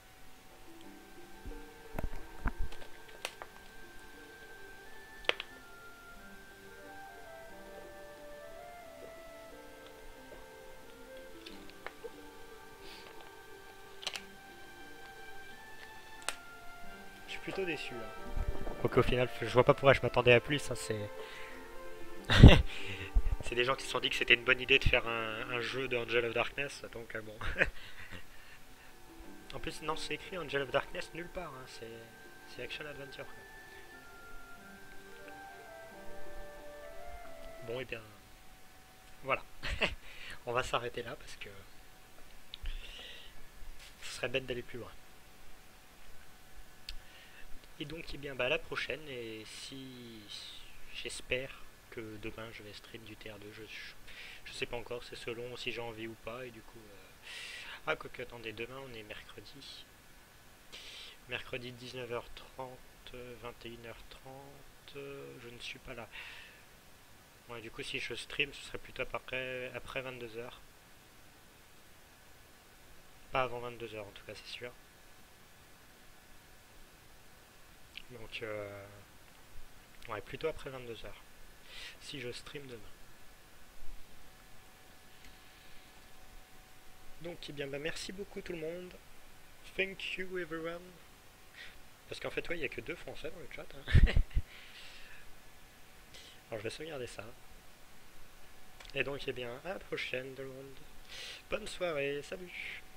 Je suis plutôt déçu là. Donc au final, je vois pas pourquoi je m'attendais à plus, hein, c'est... C'est des gens qui se sont dit que c'était une bonne idée de faire un jeu de Angel of Darkness, donc bon. En plus, non, c'est écrit Angel of Darkness nulle part, hein, c'est Action Adventure. Quoi. Bon, et bien, voilà. On va s'arrêter là parce que ce serait bête d'aller plus loin. Et donc, eh bien, bah, à la prochaine, et si j'espère que demain je vais stream du TR2, Je sais pas encore, c'est selon si j'ai envie ou pas, et du coup... Ah, quoique, attendez, demain on est mercredi. Mercredi 19h30, 21h30, je ne suis pas là. Ouais, du coup, si je stream, ce serait plutôt après 22h. Pas avant 22h en tout cas, c'est sûr. Donc, ouais, plutôt après 22h. Si je stream demain. Donc, eh bien, bah, merci beaucoup tout le monde. Thank you everyone. Parce qu'en fait, ouais, il n'y a que 2 Français dans le chat. Hein. Alors, je vais sauvegarder ça. Et donc, eh bien, à la prochaine tout le monde. Bonne soirée, salut.